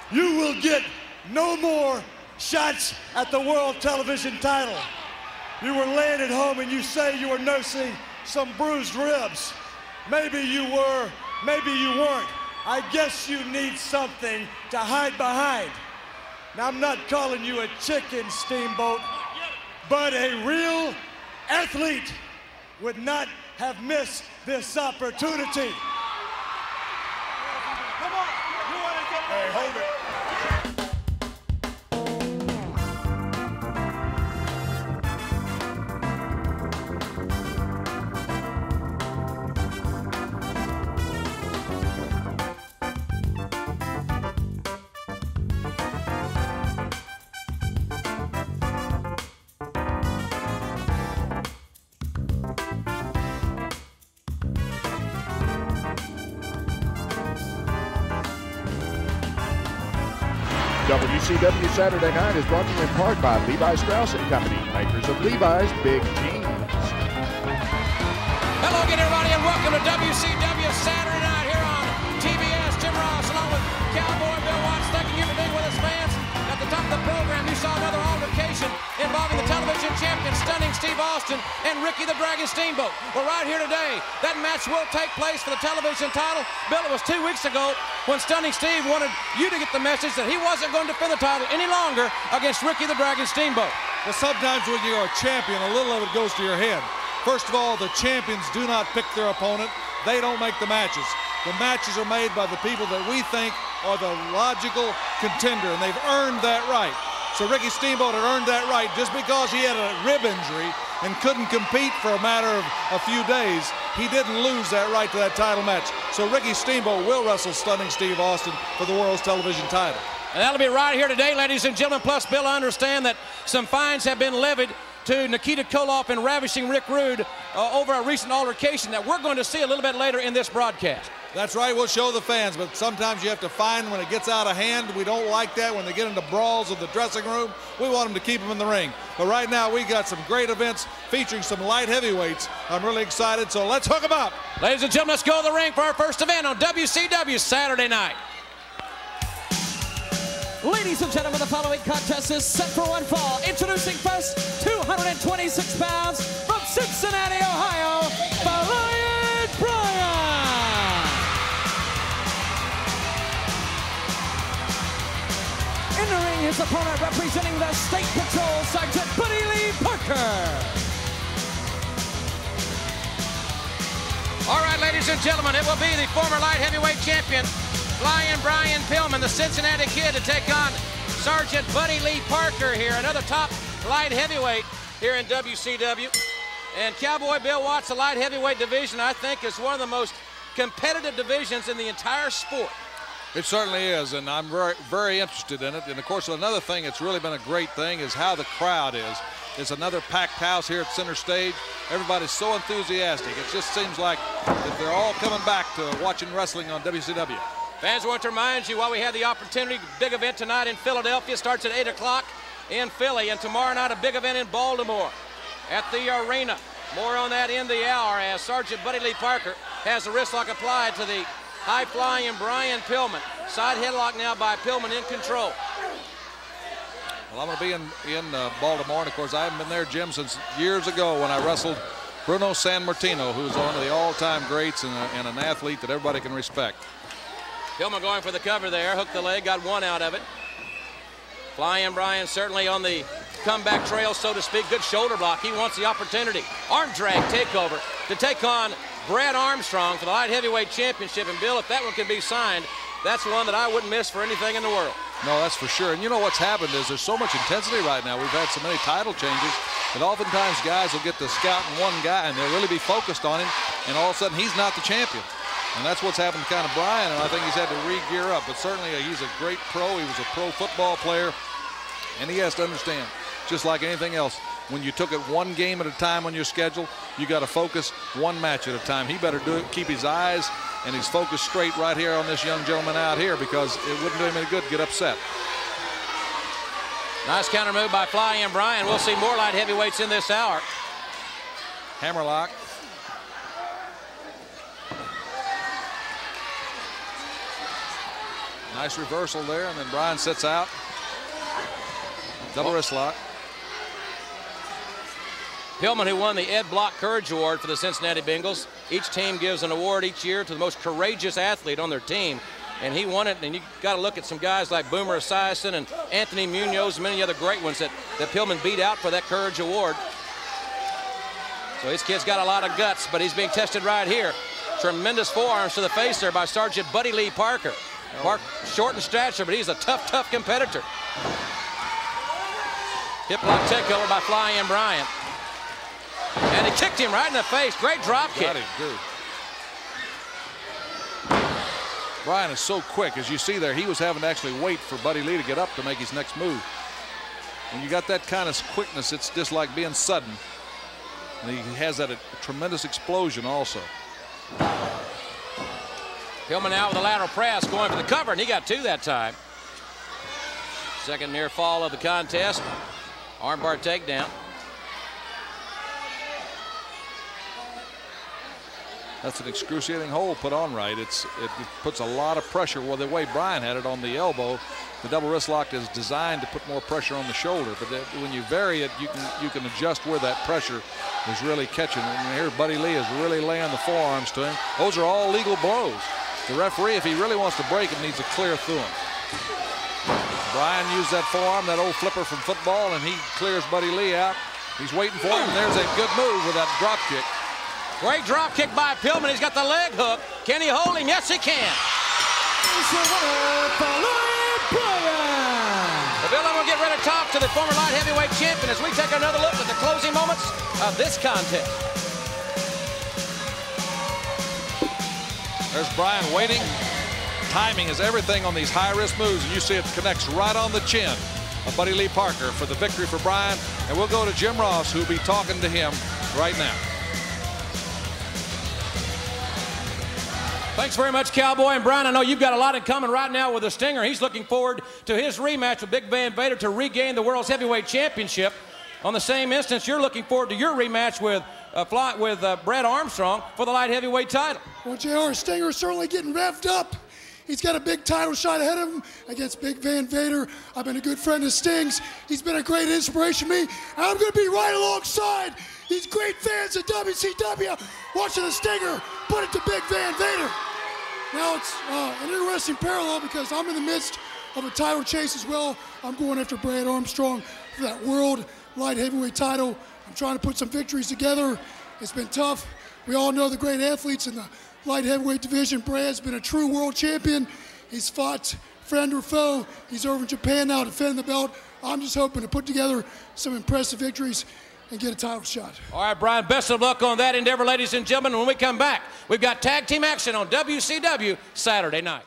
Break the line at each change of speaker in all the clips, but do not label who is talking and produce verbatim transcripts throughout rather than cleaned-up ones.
you will get no more shots at the world television title. You were laying at home and you say you were nursing some bruised ribs. Maybe you were, maybe you weren't. I guess you need something to hide behind. Now, I'm not calling you a chicken, Steamboat, but a real athlete would not have missed this opportunity. Come on, you want to get... Hey, hold it.
W C W Saturday Night is brought to you in part by Levi Strauss and Company, makers of Levi's Big Jeans.
Hello again, everybody, and welcome to W C W Saturday Night here on T B S. Jim Ross, along with Cowboy Bill Watts, thanking you for being with us, fans. At the top of the program, you saw another altercation involving the television champion, Stunning Steve Austin, and Ricky the Dragon Steamboat. We're right here today. That match will take place for the television title. Bill, it was two weeks ago when Stunning Steve wanted you to get the message that he wasn't going to defend the title any longer against Ricky the Dragon Steamboat.
Well, sometimes when you're a champion, a little of it goes to your head. First of all, the champions do not pick their opponent. They don't make the matches. The matches are made by the people that we think are the logical contender, and they've earned that right. So Ricky Steamboat had earned that right just because he had a rib injury and couldn't compete for a matter of a few days. He didn't lose that right to that title match. So Ricky Steamboat will wrestle Stunning Steve Austin for the world's television title.
And that'll be right here today, ladies and gentlemen. Plus, Bill, I understand that some fines have been levied to Nikita Koloff and Ravishing Rick Rude uh, over a recent altercation that we're going to see a little bit later in this broadcast.
That's right, we'll show the fans, but sometimes you have to find when it gets out of hand. We don't like that when they get into brawls in the dressing room. We want them to keep them in the ring. But right now, we got some great events featuring some light heavyweights. I'm really excited, so let's hook them up.
Ladies and gentlemen, let's go to the ring for our first event on W C W Saturday Night.
Ladies and gentlemen, the following contest is set for one fall. Introducing first, two hundred twenty-six pounds from Cincinnati, Ohio, Brian Bryan. In the ring, his opponent representing the State Patrol, Sergeant Buddy Lee Parker.
All right, ladies and gentlemen, it will be the former light heavyweight champion, Flying Brian Pillman, the Cincinnati Kid, to take on Sergeant Buddy Lee Parker here, another top light heavyweight here in W C W. And Cowboy Bill Watts, the light heavyweight division, I think, is one of the most competitive divisions in the entire sport.
It certainly is, and I'm very, very interested in it. And of course, another thing that's really been a great thing is how the crowd is. It's another packed house here at Center Stage. Everybody's so enthusiastic. It just seems like that they're all coming back to watching wrestling on W C W.
Fans, want to remind you while we have the opportunity, big event tonight in Philadelphia, starts at eight o'clock in Philly, and tomorrow night a big event in Baltimore at the arena. More on that in the hour as Sergeant Buddy Lee Parker has the wrist lock applied to the high-flying Brian Pillman. Side headlock now by Pillman in control.
Well, I'm going to be in, in uh, Baltimore, and of course I haven't been there, Jim, since years ago when I wrestled Bruno Sammartino, who's one of the all-time greats and, a, and an athlete that everybody can respect.
Pillman going for the cover there, hooked the leg, got one out of it. Flying Brian certainly on the comeback trail, so to speak. Good shoulder block. He wants the opportunity. Arm drag takeover to take on Brad Armstrong for the light heavyweight championship. And Bill, if that one can be signed, that's one that I wouldn't miss for anything in the world.
No, that's for sure. And you know what's happened is there's so much intensity right now. We've had so many title changes that oftentimes guys will get to scouting one guy and they'll really be focused on him, and all of a sudden he's not the champion. And that's what's happened to kind of Brian, and I think he's had to re-gear up. But certainly uh, he's a great pro. He was a pro football player, and he has to understand, just like anything else, when you took it one game at a time on your schedule, you got to focus one match at a time. He better do it, keep his eyes and his focus straight right here on this young gentleman out here, because it wouldn't do him any good to get upset.
Nice counter move by Flying Brian. We'll see more light heavyweights in this hour.
Hammerlock. Nice reversal there, and then Bryan sits out. Double wrist lock.
Pillman, who won the Ed Block Courage Award for the Cincinnati Bengals. Each team gives an award each year to the most courageous athlete on their team. And he won it, and you got to look at some guys like Boomer Esiason and Anthony Munoz and many other great ones that, that Pillman beat out for that Courage Award. So this kid's got a lot of guts, but he's being tested right here. Tremendous forearms to the face there by Sergeant Buddy Lee Parker. Park, short in stature, but he's a tough, tough competitor. Hip lock takeover by Fly-In Bryant. And he kicked him right in the face. Great drop kick.
Got him, good. Bryan is so quick. As you see there, he was having to actually wait for Buddy Lee to get up to make his next move. When you got that kind of quickness, it's just like being sudden. And he has that a, a tremendous explosion also.
Pillman now with a lateral press, going for the cover, and he got two that time. Second near fall of the contest. Armbar takedown.
That's an excruciating hold put on right. It's it, it puts a lot of pressure. Well, the way Bryan had it on the elbow, the double wrist lock is designed to put more pressure on the shoulder. But that, when you vary it, you can you can adjust where that pressure is really catching. And here, Buddy Lee is really laying the forearms to him. Those are all legal blows. The referee, if he really wants to break it, needs to clear through him. Bryan used that forearm, that old flipper from football, and he clears Buddy Lee out. He's waiting for him, and there's a good move with that drop kick.
Great drop kick by Pillman. He's got the leg hook. Can he hold him? Yes, he can. The Bill, I'm going to get ready to talk to the former light heavyweight champion as we take another look at the closing moments of this contest.
There's Bryan waiting. Timing is everything on these high-risk moves, and you see it connects right on the chin of Buddy Lee Parker for the victory for Bryan. And we'll go to Jim Ross, who'll be talking to him right now.
Thanks very much, Cowboy. And Bryan, I know you've got a lot in common right now with the Stinger. He's looking forward to his rematch with Big Van Vader to regain the World's Heavyweight Championship. On the same instance, you're looking forward to your rematch with uh, fly, with uh, Brad Armstrong for the light heavyweight title.
Well, J R, Stinger is certainly getting revved up. He's got a big title shot ahead of him against Big Van Vader. I've been a good friend of Sting's. He's been a great inspiration to me. And I'm going to be right alongside these great fans of W C W watching the Stinger put it to Big Van Vader. Now it's uh, an interesting parallel because I'm in the midst of a title chase as well. I'm going after Brad Armstrong for that world light heavyweight title. I'm trying to put some victories together. It's been tough. We all know the great athletes in the light heavyweight division. Brad's been a true world champion. He's fought friend or foe. He's over in Japan now defending the belt. I'm just hoping to put together some impressive victories and get a title shot.
All right, Bryan, best of luck on that endeavor, ladies and gentlemen. When we come back, we've got tag team action on W C W Saturday night.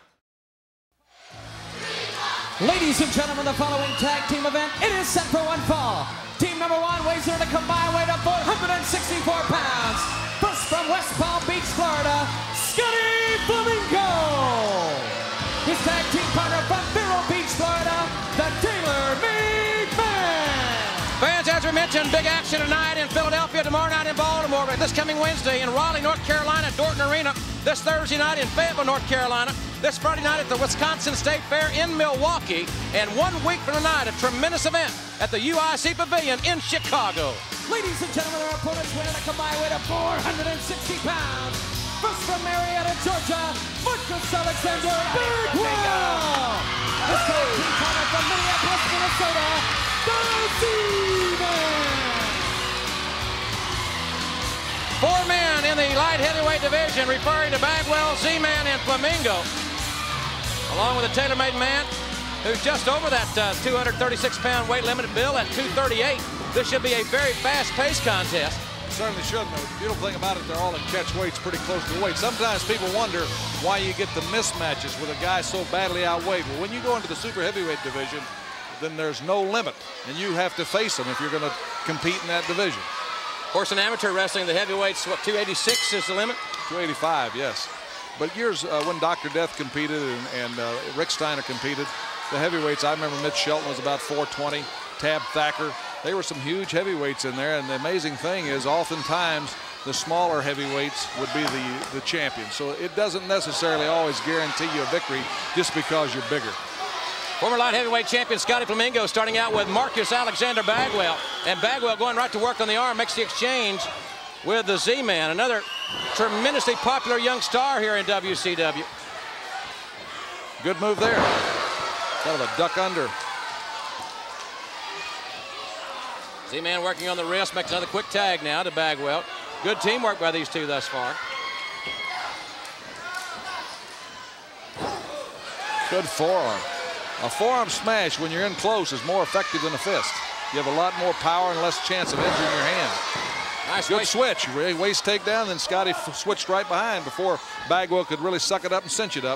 Ladies and gentlemen, the following tag team event, it is set for one fall. Team number one weighs in at a combined weight of four hundred sixty-four pounds. First from West Palm Beach, Florida, Scotty Flamingo. His tag team partner from Vero Beach, Florida, the Taylor Made Man.
Fans, as we mentioned, big action tonight in Philadelphia, tomorrow night in Baltimore, but this coming Wednesday in Raleigh, North Carolina, Dorton Arena, this Thursday night in Fayetteville, North Carolina, this Friday night at the Wisconsin State Fair in Milwaukee, and one week from tonight, a tremendous event at the U I C Pavilion in Chicago.
Ladies and gentlemen, our opponents weigh in at a combined weight of four hundred sixty pounds. First from Marietta, Georgia, Marcus Alexander Bigwell. His tag team partner from Minneapolis, Minnesota, the Z-Man.
Four men in the light heavyweight division, referring to Bagwell, Z-Man, and Flamingo, along with the TaylorMade Man, who's just over that uh, two hundred thirty-six pound weight limit, Bill, at two thirty-eight. This should be a very fast-paced contest.
Certainly should. The beautiful thing about it, they're all in catch weights pretty close to the weight. Sometimes people wonder why you get the mismatches with a guy so badly outweighed. Well, when you go into the super heavyweight division, then there's no limit, and you have to face them if you're going to compete in that division.
Of course, in amateur wrestling, the heavyweights, what, two eighty-six is the limit?
two eighty-five, yes. But years uh, when Doctor Death competed and, and uh, Rick Steiner competed, the heavyweights, I remember Mitch Shelton was about four twenty, Tab Thacker. They were some huge heavyweights in there, and the amazing thing is oftentimes the smaller heavyweights would be the, the champion. So it doesn't necessarily always guarantee you a victory just because you're bigger.
Former light heavyweight champion Scotty Flamingo starting out with Marcus Alexander Bagwell. And Bagwell going right to work on the arm, makes the exchange with the Z-Man, another tremendously popular young star here in W C W.
Good move there. Kind of a duck under.
Z-Man working on the wrist, makes another quick tag now to Bagwell. Good teamwork by these two thus far.
Good forearm. A forearm smash when you're in close is more effective than a fist. You have a lot more power and less chance of injuring your hand.
Nice
Good
waist.
switch. Waist takedown, then Scotty switched right behind before Bagwell could really suck it up and cinch it up.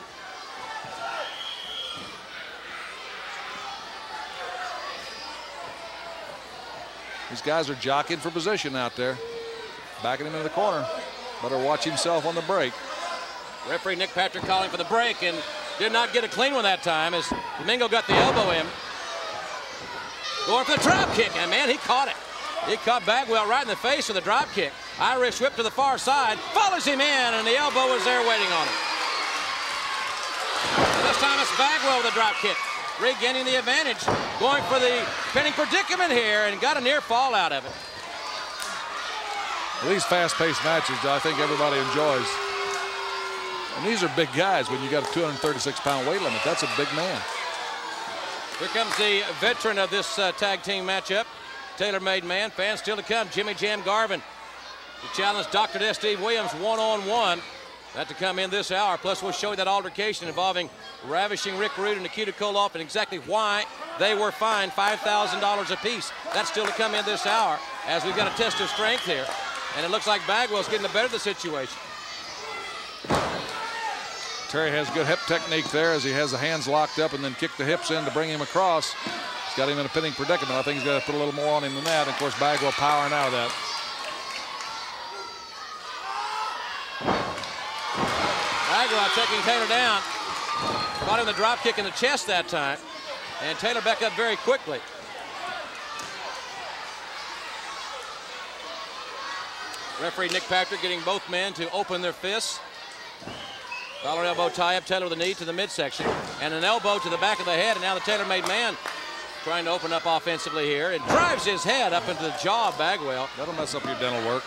These guys are jockeying for position out there. Backing him into the corner. Better watch himself on the break.
Referee Nick Patrick calling for the break and did not get a clean one that time as Flamingo got the elbow in. Going for the drop kick, and man, he caught it. He caught Bagwell right in the face with a drop kick. Irish whip to the far side, follows him in, and the elbow was there waiting on him. This time it's Bagwell with a drop kick, regaining the advantage, going for the pinning predicament here, and got a near fall out of it.
Well, these fast-paced matches, I think everybody enjoys. And these are big guys when you got a two hundred thirty-six pound weight limit. That's a big man.
Here comes the veteran of this uh, tag team matchup, Tailor-Made Man. Fans still to come, Jimmy Jam Garvin to challenge Doctor Death Steve Williams one-on-one. That to come in this hour. Plus, we'll show you that altercation involving Ravishing Rick Rude and Nikita Koloff and exactly why they were fined five thousand dollars apiece. That's still to come in this hour as we've got a test of strength here. And it looks like Bagwell's getting the better of the situation.
Terry has good hip technique there as he has the hands locked up and then kick the hips in to bring him across. He's got him in a pinning predicament. I think he's got to put a little more on him than that. And of course, Bagwell powering out of that.
Bagwell taking Taylor down. Caught him the drop kick in the chest that time. And Taylor back up very quickly. Referee Nick Patrick getting both men to open their fists. Collar elbow tie-up, Taylor with a knee to the midsection. And an elbow to the back of the head, and now the Tailor-Made Man trying to open up offensively here. And drives his head up into the jaw of Bagwell.
That'll mess up your dental work.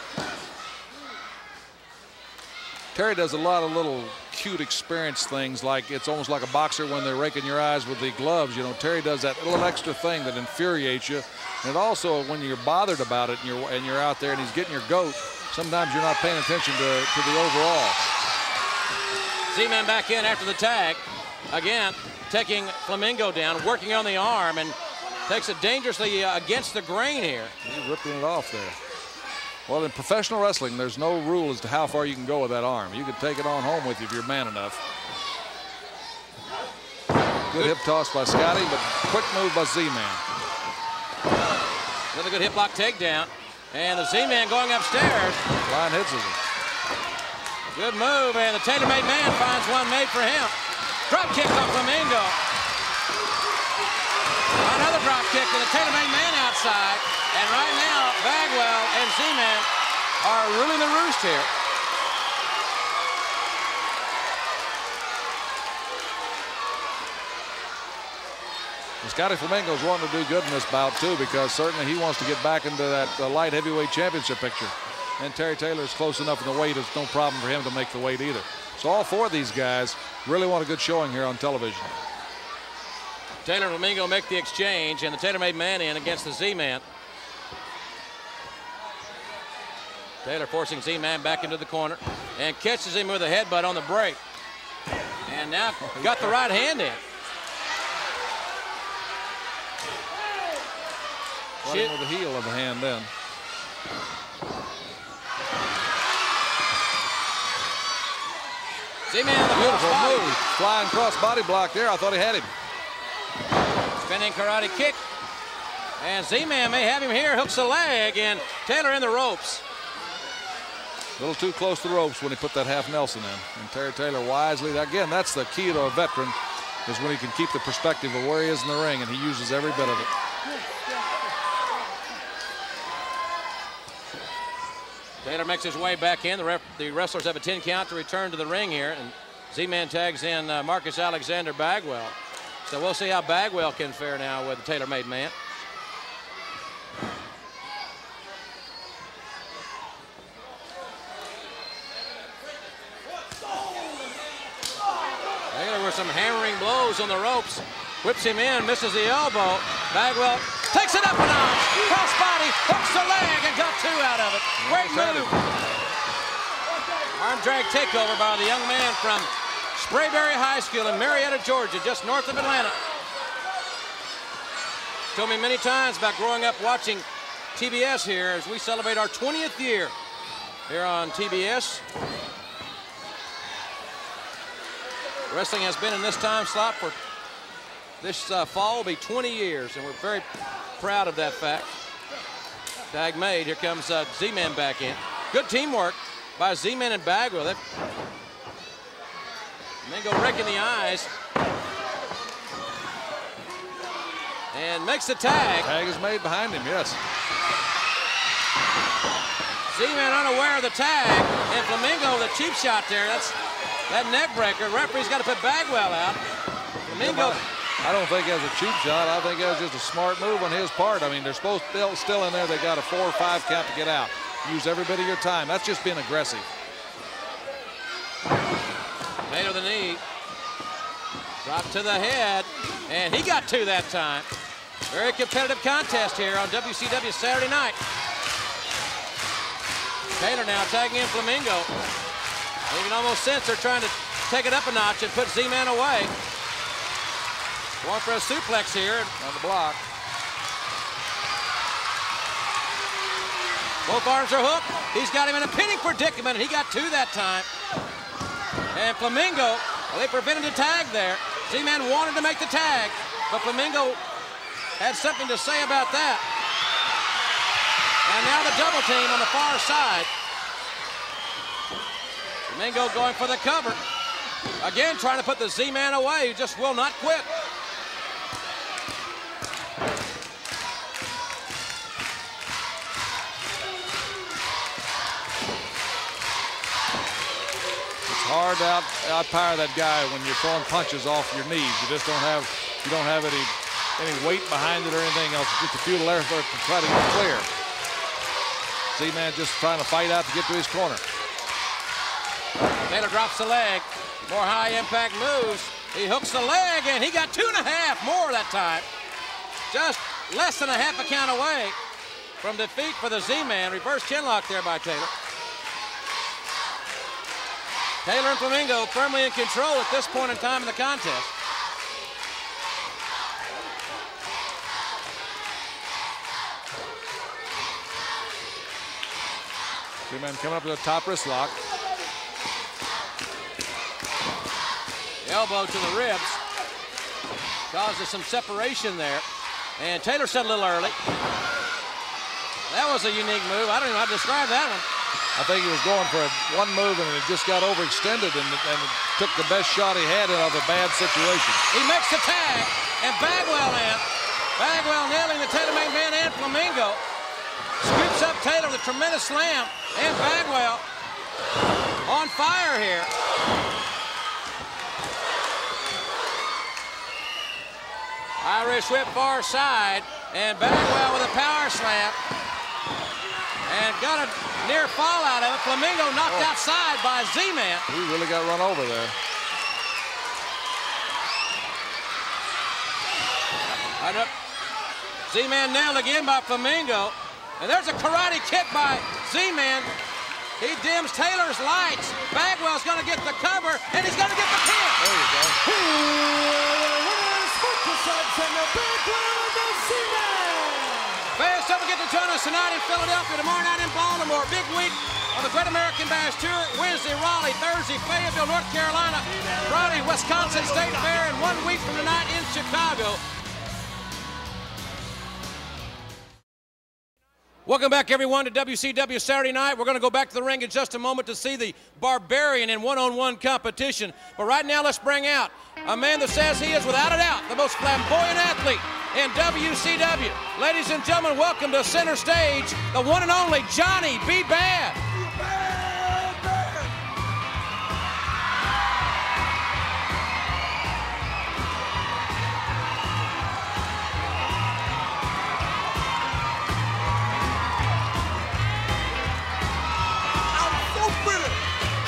Terry does a lot of little cute experience things, like it's almost like a boxer when they're raking your eyes with the gloves. You know, Terry does that little extra thing that infuriates you. And it also, when you're bothered about it and you're, and you're out there and he's getting your goat, sometimes you're not paying attention to, to the overall.
Z-Man back in after the tag. Again, taking Flamingo down, working on the arm, and takes it dangerously uh, against the grain here.
He's ripping it off there. Well, in professional wrestling, there's no rule as to how far you can go with that arm. You can take it on home with you if you're man enough. Good hip toss by Scotty, but quick move by Z-Man.
Another good hip lock takedown. And the Z-Man going upstairs.
Flying hits him.
Good move, and the Tailor-Made Man finds one made for him. Drop kick on Flamingo. Another drop kick to the Tailor-Made Man outside. And right now, Bagwell and Z-Man are ruling the roost here.
Well, Scotty Flamingo's wanting to do good in this bout, too, because certainly he wants to get back into that uh, light heavyweight championship picture. And Terry Taylor is close enough in the weight, it's no problem for him to make the weight either. So all four of these guys really want a good showing here on television.
Taylor and Flamingo make the exchange, and the Tailor-Made Man in against the Z-Man. Taylor forcing Z-Man back into the corner and catches him with a headbutt on the break. And now got the right hand in.
Caught him with the heel of the hand then.
Z-Man the
beautiful move. Flying cross body block there. I thought he had him.
Spinning karate kick. And Z-Man may have him here. Hooks a leg, and Taylor in the ropes.
A little too close to the ropes when he put that half Nelson in. And Terry Taylor wisely, again, that's the key to a veteran, is when he can keep the perspective of where he is in the ring, and he uses every bit of it.
Taylor makes his way back in. The, ref, the wrestlers have a ten count to return to the ring here, and Z-Man tags in uh, Marcus Alexander Bagwell. So we'll see how Bagwell can fare now with the Taylor-made man. Taylor with some hammering blows on the ropes. Whips him in, misses the elbow. Bagwell takes it up a notch. Crossbody, hooks the leg, and got two out of it. Great move. Arm drag takeover by the young man from Sprayberry High School in Marietta, Georgia, just north of Atlanta. Told me many times about growing up watching T B S here as we celebrate our twentieth year here on T B S. Wrestling has been in this time slot for this uh, fall will be twenty years, and we're very proud of that fact. Tag made. Here comes uh, Z-Man back in. Good teamwork by Z-Man and Bagwell. That Mingo raking the eyes. And makes the tag.
Tag is made behind him, yes.
Z-Man unaware of the tag, and Flamingo with a cheap shot there. That's that neck breaker. Referee's got to put Bagwell out. Flamingo.
I don't think it was a cheap shot. I think it was just a smart move on his part. I mean, they're supposed to still, still in there. They got a four or five count to get out. Use every bit of your time. That's just being aggressive.
Made of the knee. Drop to the head, and he got two that time. Very competitive contest here on W C W Saturday night. Taylor now tagging in Flamingo. You can almost sense they're trying to take it up a notch and put Z-Man away. Going for a suplex here
on the block.
Both arms are hooked. He's got him in a pinning predicament, and he got two that time. And Flamingo, well, they prevented the tag there. Z-Man wanted to make the tag, but Flamingo had something to say about that. And now the double team on the far side. Flamingo going for the cover. Again, trying to put the Z-Man away, who just will not quit.
Hard to out, outpower that guy when you're throwing punches off your knees. You just don't have you don't have any any weight behind it or anything else. Just a futile effort to try to get clear. Z-Man just trying to fight out to get to his corner.
Taylor drops the leg. More high impact moves. He hooks the leg, and he got two and a half more that time. Just less than a half a count away from defeat for the Z-Man. Reverse chinlock there by Taylor. Taylor and Flamingo firmly in control at this point in time in the contest.
Z-Man coming up with a top wrist lock.
Elbow to the ribs. Causes some separation there. And Taylor said a little early. That was a unique move. I don't even know how to describe that one.
I think he was going for a one move, and it just got overextended and, and took the best shot he had out of a bad situation.
He makes the tag, and Bagwell in. Bagwell nailing the Taylor-made man and Flamingo. Scoops up Taylor with a tremendous slam, and Bagwell on fire here. Irish whip far side, and Bagwell with a power slam. And got a near fall out of it. Flamingo knocked oh. outside by Z-Man.
He really got run over there.
Z-Man nailed again by Flamingo. And there's a karate kick by Z-Man. He dims Taylor's lights. Bagwell's going to get the cover, and he's going to get the pin.
There you go.
Fans, don't forget to join us tonight in Philadelphia, tomorrow night in Baltimore. Big week on the Great American Bash Tour. Wednesday, Raleigh. Thursday, Fayetteville, North Carolina. Friday, Wisconsin State Fair. And one week from tonight in Chicago. Welcome back, everyone, to W C W Saturday Night. We're going to go back to the ring in just a moment to see the Barbarian in one-on-one competition. But right now, let's bring out a man that says he is, without a doubt, the most flamboyant athlete in W C W. Ladies and gentlemen, welcome to center stage, the one and only Johnny B. Bad.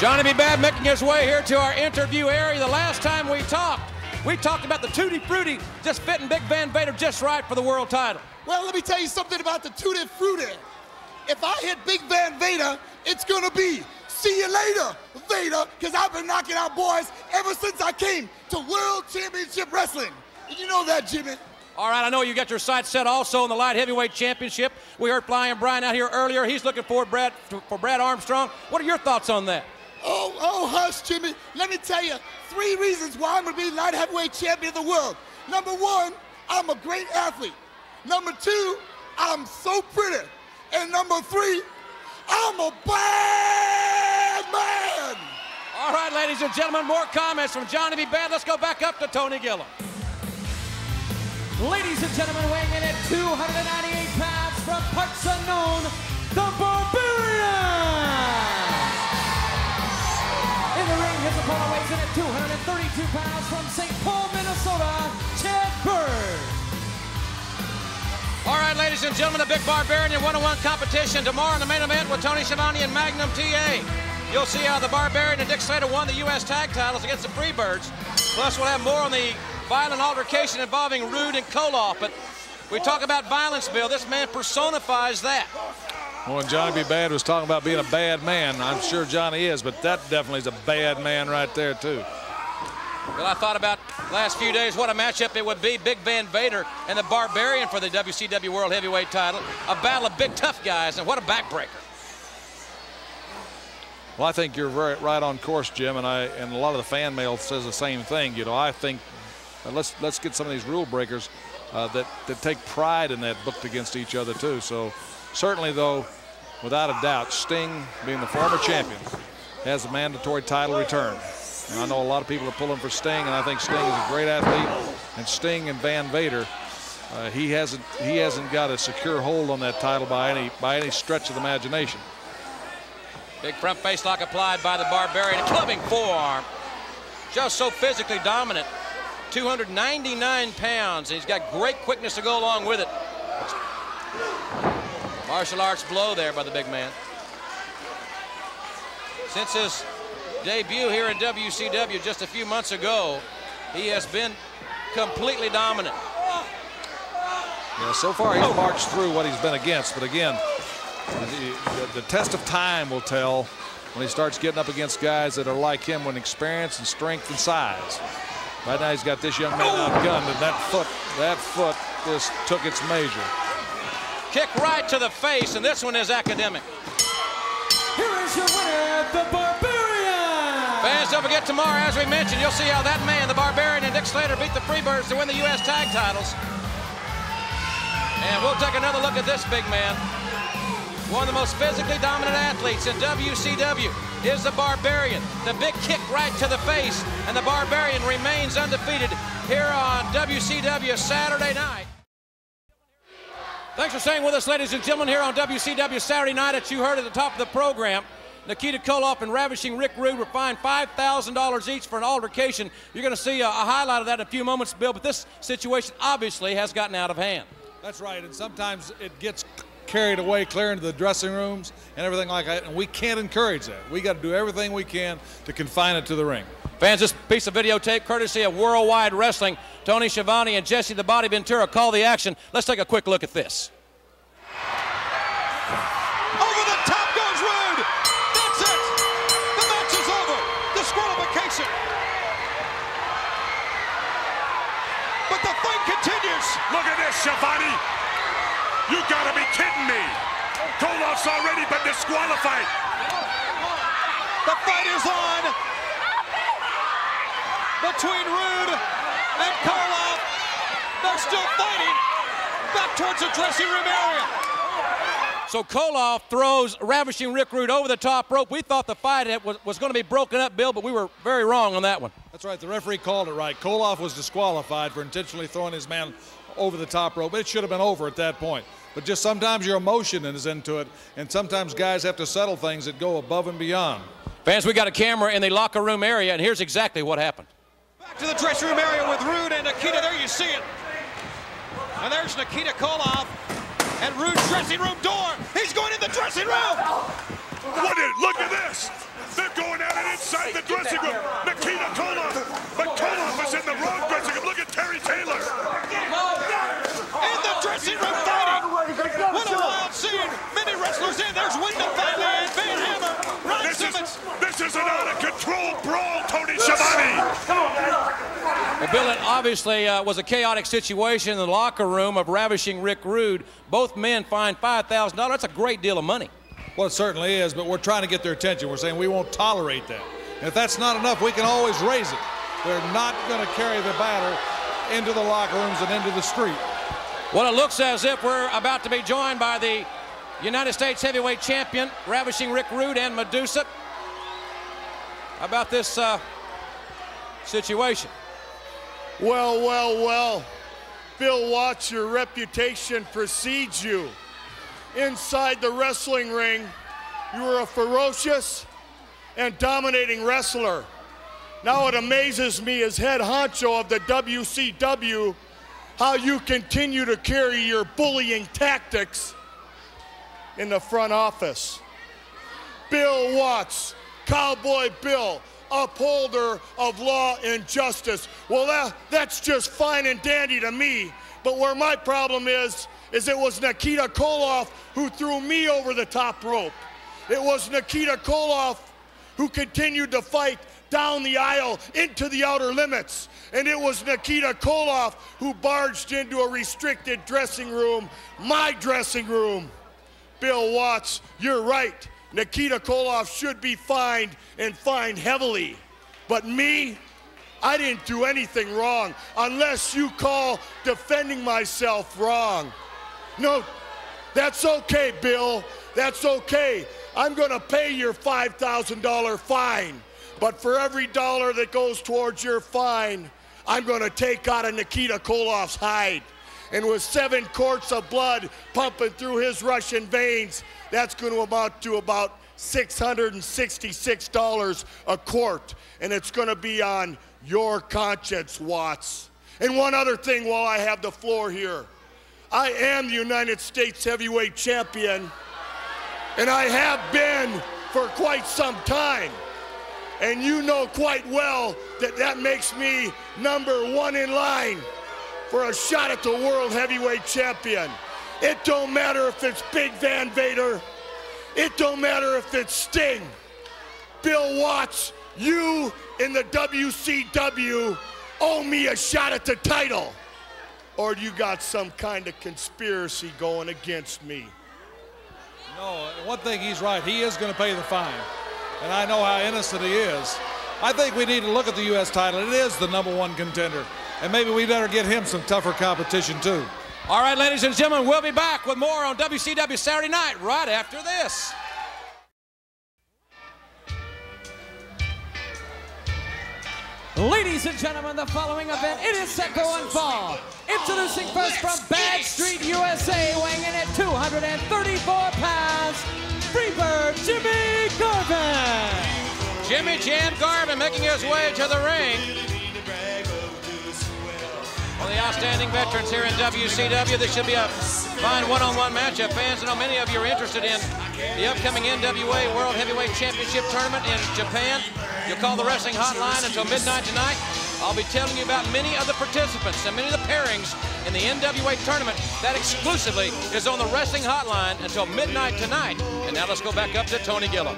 Johnny B. Bad making his way here to our interview area. The last time we talked, we talked about the Tutti Frutti just fitting Big Van Vader just right for the world title.
Well, let me tell you something about the Tutti Frutti. If I hit Big Van Vader, it's gonna be see you later, Vader, because I've been knocking out boys ever since I came to World Championship Wrestling. Did you know that, Jimmy?
All right, I know you got your sights set also on the light heavyweight championship. We heard Flying Brian out here earlier. He's looking for Brad, for Brad Armstrong. What are your thoughts on that?
Oh, oh, hush, Jimmy. Let me tell you three reasons why I'm gonna be light heavyweight champion of the world. Number one, I'm a great athlete. Number two, I'm so pretty. And number three, I'm a bad man.
All right, ladies and gentlemen, more comments from Johnny B. Bad. Let's go back up to Tony Gillim.
Ladies and gentlemen, weighing in at two hundred ninety-eight pounds from parts unknown, the Barbarian. In the ring, his opponent weighs in at two hundred thirty-two pounds from Saint Paul, Minnesota, Chad Bird.
All right, ladies and gentlemen, the Big Barbarian in one-on-one competition tomorrow in the main event with Tony Schiavone and Magnum T A. You'll see how the Barbarian and Dick Slater won the U S tag titles against the Freebirds. Plus, we'll have more on the violent altercation involving Rude and Koloff. But we talk about violence, Bill. This man personifies that.
Well, when Johnny B. Bad was talking about being a bad man, I'm sure Johnny is, but that definitely is a bad man right there, too.
Well, I thought about last few days what a matchup it would be, Big Van Vader and the Barbarian for the W C W World Heavyweight title. A battle of big tough guys, and what a backbreaker.
Well, I think you're very, right on course, Jim, and I and a lot of the fan mail says the same thing. You know, I think uh, let's let's get some of these rule breakers uh, that that take pride in that booked against each other too. So certainly, though, without a doubt, Sting, being the former champion, has a mandatory title return. And I know a lot of people are pulling for Sting, and I think Sting is a great athlete. And Sting and Van Vader, uh, he hasn't he hasn't got a secure hold on that title by any by any stretch of the imagination.
Big front face lock applied by the Barbarian. A clubbing forearm. Just so physically dominant. two hundred ninety-nine pounds. He's got great quickness to go along with it. Martial arts blow there by the big man. Since his debut here in W C W just a few months ago, he has been completely dominant.
Yeah, so far he's marched through what he's been against, but again, the, the, the test of time will tell when he starts getting up against guys that are like him with experience and strength and size. Right now he's got this young man outgunned, and that foot, that foot just took its measure.
Kick right to the face, and this one is academic.
Here is your winner, the Barbarian.
Fans, don't forget tomorrow, as we mentioned, you'll see how that man, the Barbarian, and Dick Slater beat the Freebirds to win the U S tag titles. And we'll take another look at this big man. One of the most physically dominant athletes in W C W is the Barbarian. The big kick right to the face, and the Barbarian remains undefeated here on W C W Saturday night. Thanks for staying with us, ladies and gentlemen, here on W C W Saturday night. As you heard at the top of the program, Nikita Koloff and Ravishing Rick Rude were fined five thousand dollars each for an altercation. You're going to see a, a highlight of that in a few moments, Bill, but this situation obviously has gotten out of hand.
That's right, and sometimes it gets carried away clear into the dressing rooms and everything like that, and we can't encourage that. We got to do everything we can to confine it to the ring.
Fans, this piece of videotape courtesy of Worldwide Wrestling. Tony Schiavone and Jesse the Body Ventura call the action. Let's take a quick look at this.
Over the top goes Rude. That's it. The match is over. Disqualification. But the fight continues.
Look at this, Schiavone. You gotta be kidding me. Koloff's already been disqualified.
The fight is on between Rude and Koloff. They're still fighting back towards the dressing room area.
So Koloff throws Ravishing Rick Rude over the top rope. We thought the fight was, was going to be broken up, Bill, but we were very wrong on that one.
That's right. The referee called it right. Koloff was disqualified for intentionally throwing his man over the top rope. It should have been over at that point. But just sometimes your emotion is into it, and sometimes guys have to settle things that go above and beyond.
Fans, we got a camera in the locker room area, and here's exactly what happened.
Back to the dressing room area with Rude and Nikita. There you see it. And there's Nikita Koloff at Rude's dressing room door. He's going in the dressing room.
What is, look at this. They're going at it inside the dressing room. Nikita Koloff. But Koloff is in the wrong dressing room. Look at Terry Taylor.
In the dressing room fighting. What a wild scene. Many wrestlers in. There's Wyndham Family, Van Hammer, Ron
This
Simmons.
is, this is an out-of-control brawl, Tony Schiavone.
Well, Bill, it obviously uh, was a chaotic situation in the locker room of Ravishing Rick Rude. Both men fined five thousand dollars. That's a great deal of money.
Well, it certainly is, but we're trying to get their attention. We're saying we won't tolerate that. And if that's not enough, we can always raise it. They're not going to carry the batter into the locker rooms and into the street.
Well, it looks as if we're about to be joined by the United States heavyweight champion, Ravishing Rick Rude, and Medusa. How about this uh, situation?
Well, well, well. Bill Watts, your reputation precedes you. Inside the wrestling ring, you were a ferocious and dominating wrestler. Now it amazes me as head honcho of the W C W how you continue to carry your bullying tactics in the front office. Bill Watts, Cowboy Bill, upholder of law and justice. Well, that, that's just fine and dandy to me, but where my problem is, is it was Nikita Koloff who threw me over the top rope. It was Nikita Koloff who continued to fight down the aisle into the outer limits. And it was Nikita Koloff who barged into a restricted dressing room, my dressing room. Bill Watts, you're right. Nikita Koloff should be fined and fined heavily. But me, I didn't do anything wrong unless you call defending myself wrong. No, that's okay, Bill. That's okay. I'm gonna pay your five thousand dollar fine. But for every dollar that goes towards your fine, I'm gonna take out of Nikita Koloff's hide. And with seven quarts of blood pumping through his Russian veins, that's gonna amount to about six hundred sixty-six dollars a quart. And it's gonna be on your conscience, Watts. And one other thing while I have the floor here. I am the United States heavyweight champion, and I have been for quite some time. And you know quite well that that makes me number one in line for a shot at the world heavyweight champion. It don't matter if it's Big Van Vader. It don't matter if it's Sting. Bill Watts, you in the W C W owe me a shot at the title. Or you got some kind of conspiracy going against me?
No, one thing he's right. He is going to pay the fine. And I know how innocent he is. I think we need to look at the U S title. It is the number one contender. And maybe we better get him some tougher competition, too.
All right, ladies and gentlemen, we'll be back with more on W C W Saturday Night right after this.
Ladies and gentlemen, the following event, it is set for one fall. Introducing first from Bad Street, U S A, weighing in at two hundred thirty-four pounds, Freebird Jimmy Garvin.
Jimmy Jam Garvin making his way to the ring. One of the outstanding veterans here in W C W. This should be a fine one-on-one matchup. Fans, I know many of you are interested in the upcoming N W A World Heavyweight Championship Tournament in Japan. You'll call the wrestling hotline until midnight tonight. I'll be telling you about many of the participants and many of the pairings in the N W A tournament. That exclusively is on the wrestling hotline until midnight tonight. And now let's go back up to Tony Gillam.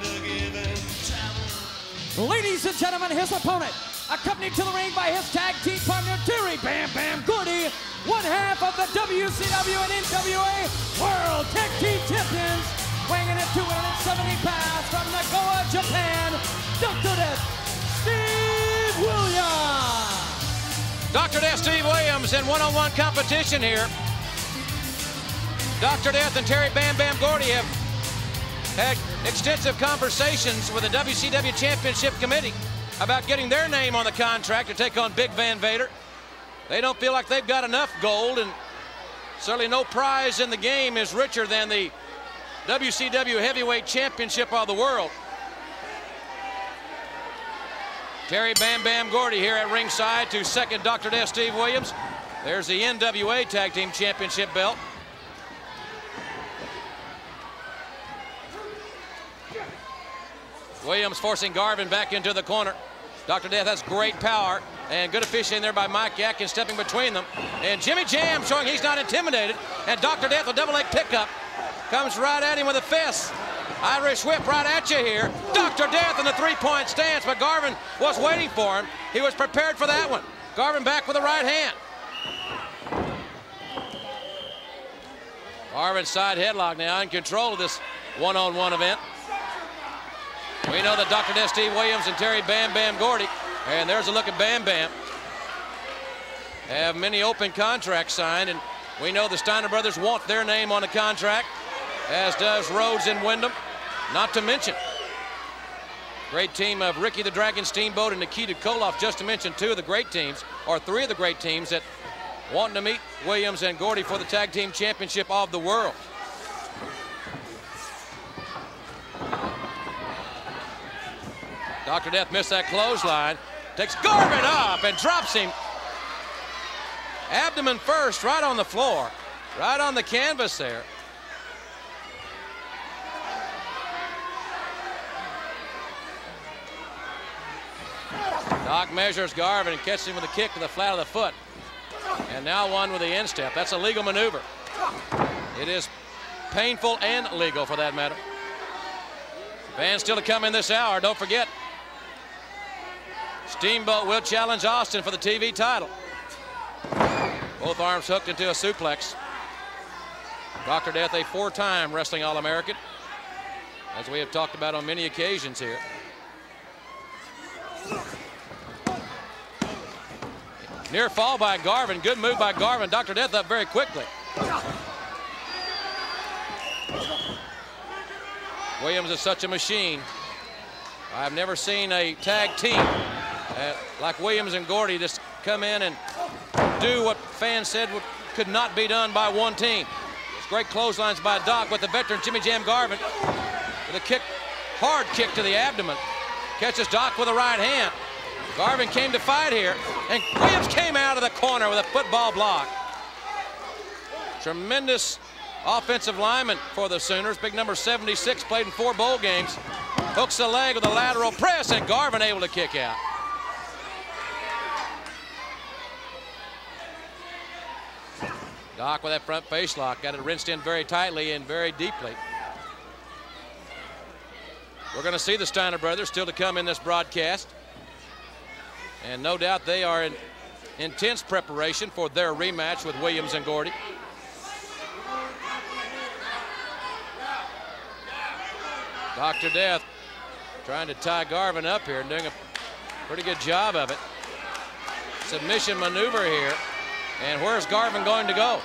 Ladies and gentlemen, his opponent, accompanied to the ring by his tag team partner, Terry Bam Bam Gordy, one half of the W C W and N W A World Tag Team Champions, weighing in at two hundred seventy pounds from Nagoya, Japan, Doctor Death, Steve Williams.
Doctor Death Steve Williams in one-on-one competition here. Doctor Death and Terry Bam Bam Gordy have had extensive conversations with the W C W Championship Committee about getting their name on the contract to take on Big Van Vader. They don't feel like they've got enough gold, and certainly no prize in the game is richer than the W C W Heavyweight Championship of the world. Terry Bam Bam Gordy here at ringside to second Doctor Death Steve Williams. There's the N W A Tag Team Championship belt. Williams forcing Garvin back into the corner. Doctor Death has great power, and good officiating there by Mike Atkins stepping between them. And Jimmy Jam showing he's not intimidated. And Doctor Death with double leg pickup comes right at him with a fist. Irish whip right at you here. Doctor Death in the three-point stance, but Garvin was waiting for him. He was prepared for that one. Garvin back with the right hand. Garvin side headlock now, in control of this one-on-one event. We know that Doctor Death, Steve Williams, and Terry Bam Bam Gordy, and there's a look at Bam Bam, have many open contracts signed, and we know the Steiner brothers want their name on the contract, as does Rhodes and Wyndham, not to mention great team of Ricky the Dragon Steamboat and Nikita Koloff, just to mention two of the great teams, or three of the great teams that wanting to meet Williams and Gordy for the Tag Team Championship of the world. Doctor Death missed that clothesline, takes Garvin up and drops him. Abdomen first, right on the floor, right on the canvas there. Doc measures Garvin and catches him with a kick to the flat of the foot. And now one with the instep. That's a legal maneuver. It is painful and legal for that matter. Fans still to come in this hour, don't forget. Steamboat will challenge Austin for the T V title. Both arms hooked into a suplex. Doctor Death, a four-time Wrestling All-American, as we have talked about on many occasions here. Near fall by Garvin. Good move by Garvin. Doctor Death up very quickly. Williams is such a machine. I've never seen a tag team uh, like Williams and Gordy just come in and do what fans said would, could not be done by one team. It's great clotheslines by Doc with the veteran Jimmy Jam Garvin with a kick, hard kick to the abdomen. Catches Doc with a right hand. Garvin came to fight here, and Williams came out of the corner with a football block. Tremendous offensive lineman for the Sooners. Big number seventy-six, played in four bowl games. Hooks the leg with a lateral press, and Garvin able to kick out. Doc with that front face lock, got it rinsed in very tightly and very deeply. We're going to see the Steiner brothers still to come in this broadcast. And no doubt they are in intense preparation for their rematch with Williams and Gordy. Doctor Death trying to tie Garvin up here and doing a pretty good job of it. Submission maneuver here. And where's Garvin going to go?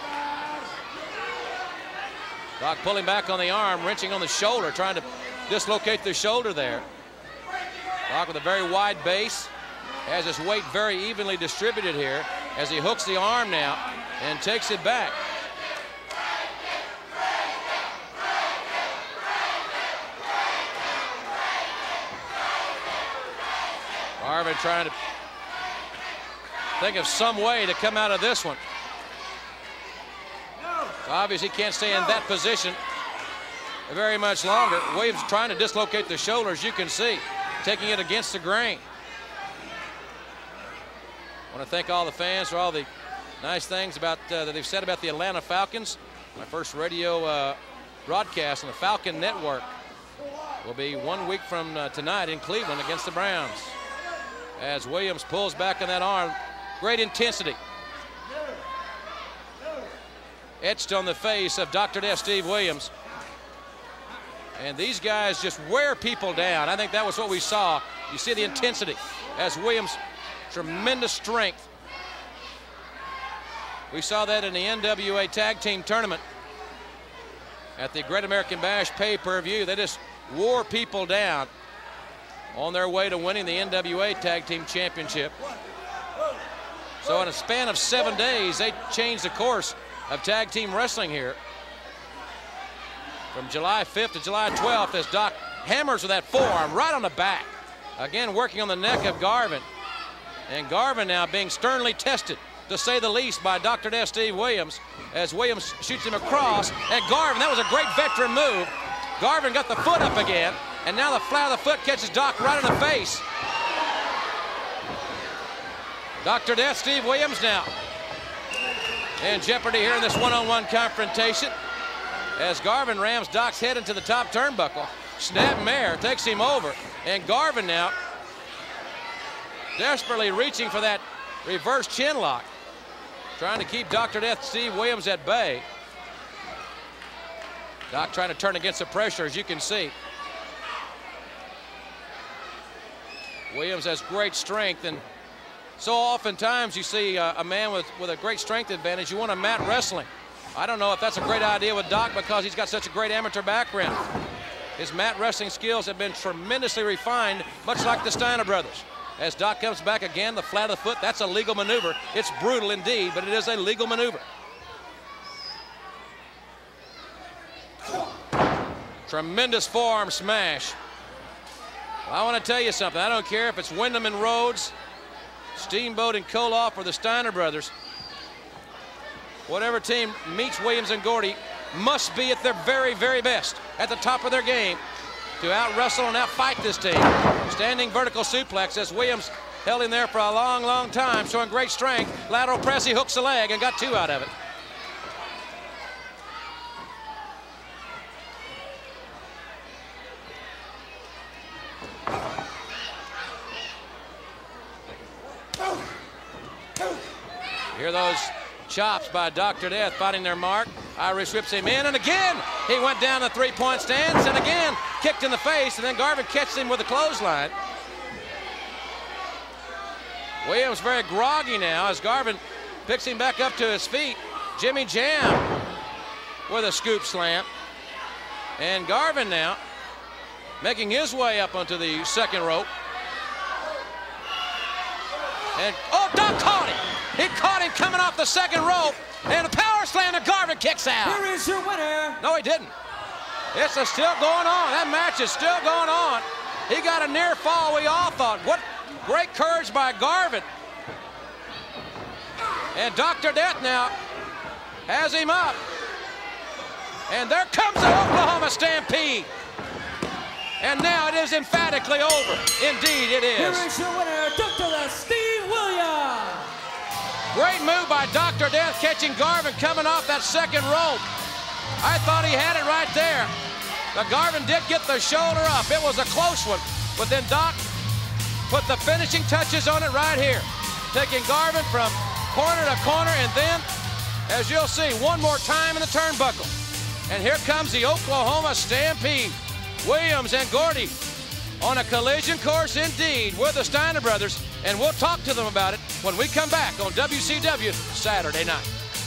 Doc pulling back on the arm, wrenching on the shoulder, trying to dislocate the shoulder there. Doc with a very wide base. Has his weight very evenly distributed here as he hooks the arm now and takes it back. Garvin trying to think of some way to come out of this one. Obviously he can't stay in that position very much longer. Williams trying to dislocate the shoulder, as you can see, taking it against the grain. I want to thank all the fans for all the nice things about uh, that they've said about the Atlanta Falcons. My first radio uh, broadcast on the Falcon Network will be one week from uh, tonight in Cleveland against the Browns. As Williams pulls back on that arm, great intensity. Etched on the face of Doctor Death, Steve Williams. And these guys just wear people down. I think that was what we saw. You see the intensity as Williams, tremendous strength. We saw that in the N W A Tag Team Tournament at the Great American Bash pay-per-view. They just wore people down on their way to winning the N W A Tag Team Championship. So in a span of seven days, they changed the course of tag team wrestling here. From July fifth to July twelfth, as Doc hammers with that forearm right on the back. Again, working on the neck of Garvin. And Garvin now being sternly tested, to say the least, by Doctor Death, Steve Williams, as Williams shoots him across. And Garvin, that was a great veteran move. Garvin got the foot up again, And now the flat of the foot catches Doc right in the face. Doctor Death, Steve Williams now in jeopardy here in this one-on-one confrontation as Garvin rams Doc's head into the top turnbuckle. Snapmare takes him over, and Garvin now desperately reaching for that reverse chin lock, trying to keep Doctor Death, Steve Williams at bay. Doc trying to turn against the pressure, as you can see. Williams has great strength, and so oftentimes you see uh, a man with, with a great strength advantage. You want to mat wrestling. I don't know if that's a great idea with Doc because he's got such a great amateur background. His mat wrestling skills have been tremendously refined, much like the Steiner brothers. As Doc comes back again, the flat of the foot, that's a legal maneuver. It's brutal indeed, but it is a legal maneuver. Tremendous forearm smash. Well, I want to tell you something. I don't care if it's Wyndham and Rhodes, Steamboat and Koloff, or the Steiner brothers. Whatever team meets Williams and Gordy must be at their very, very best, at the top of their game, to out-wrestle and out-fight this team. Standing vertical suplex as Williams held him there for a long, long time, showing great strength. Lateral press, he hooks the leg and got two out of it. Hear those chops by Doctor Death finding their mark. Irish whips him in, and again he went down the three-point stance, and again kicked in the face, and then Garvin catches him with a clothesline. Williams very groggy now as Garvin picks him back up to his feet. Jimmy Jam with a scoop slam. And Garvin now making his way up onto the second rope. And, oh, Doc caught him. He caught him coming off the second rope, and a power slam to Garvin kicks out.
Here is your winner.
No, he didn't. It's a still going on. That match is still going on. He got a near fall, we all thought. What great courage by Garvin. And Doctor Death now has him up. And there comes the Oklahoma Stampede. And now it is emphatically over. Indeed, it is.
Here is your winner, Doctor Steve Williams.
Great move by Doctor Death, catching Garvin coming off that second rope. I thought he had it right there. But Garvin did get the shoulder up. It was a close one. But then Doc put the finishing touches on it right here, taking Garvin from corner to corner, and then, as you'll see, one more time in the turnbuckle. And here comes the Oklahoma Stampede. Williams and Gordy on a collision course indeed with the Steiner brothers, and we'll talk to them about it when we come back on W C W Saturday night.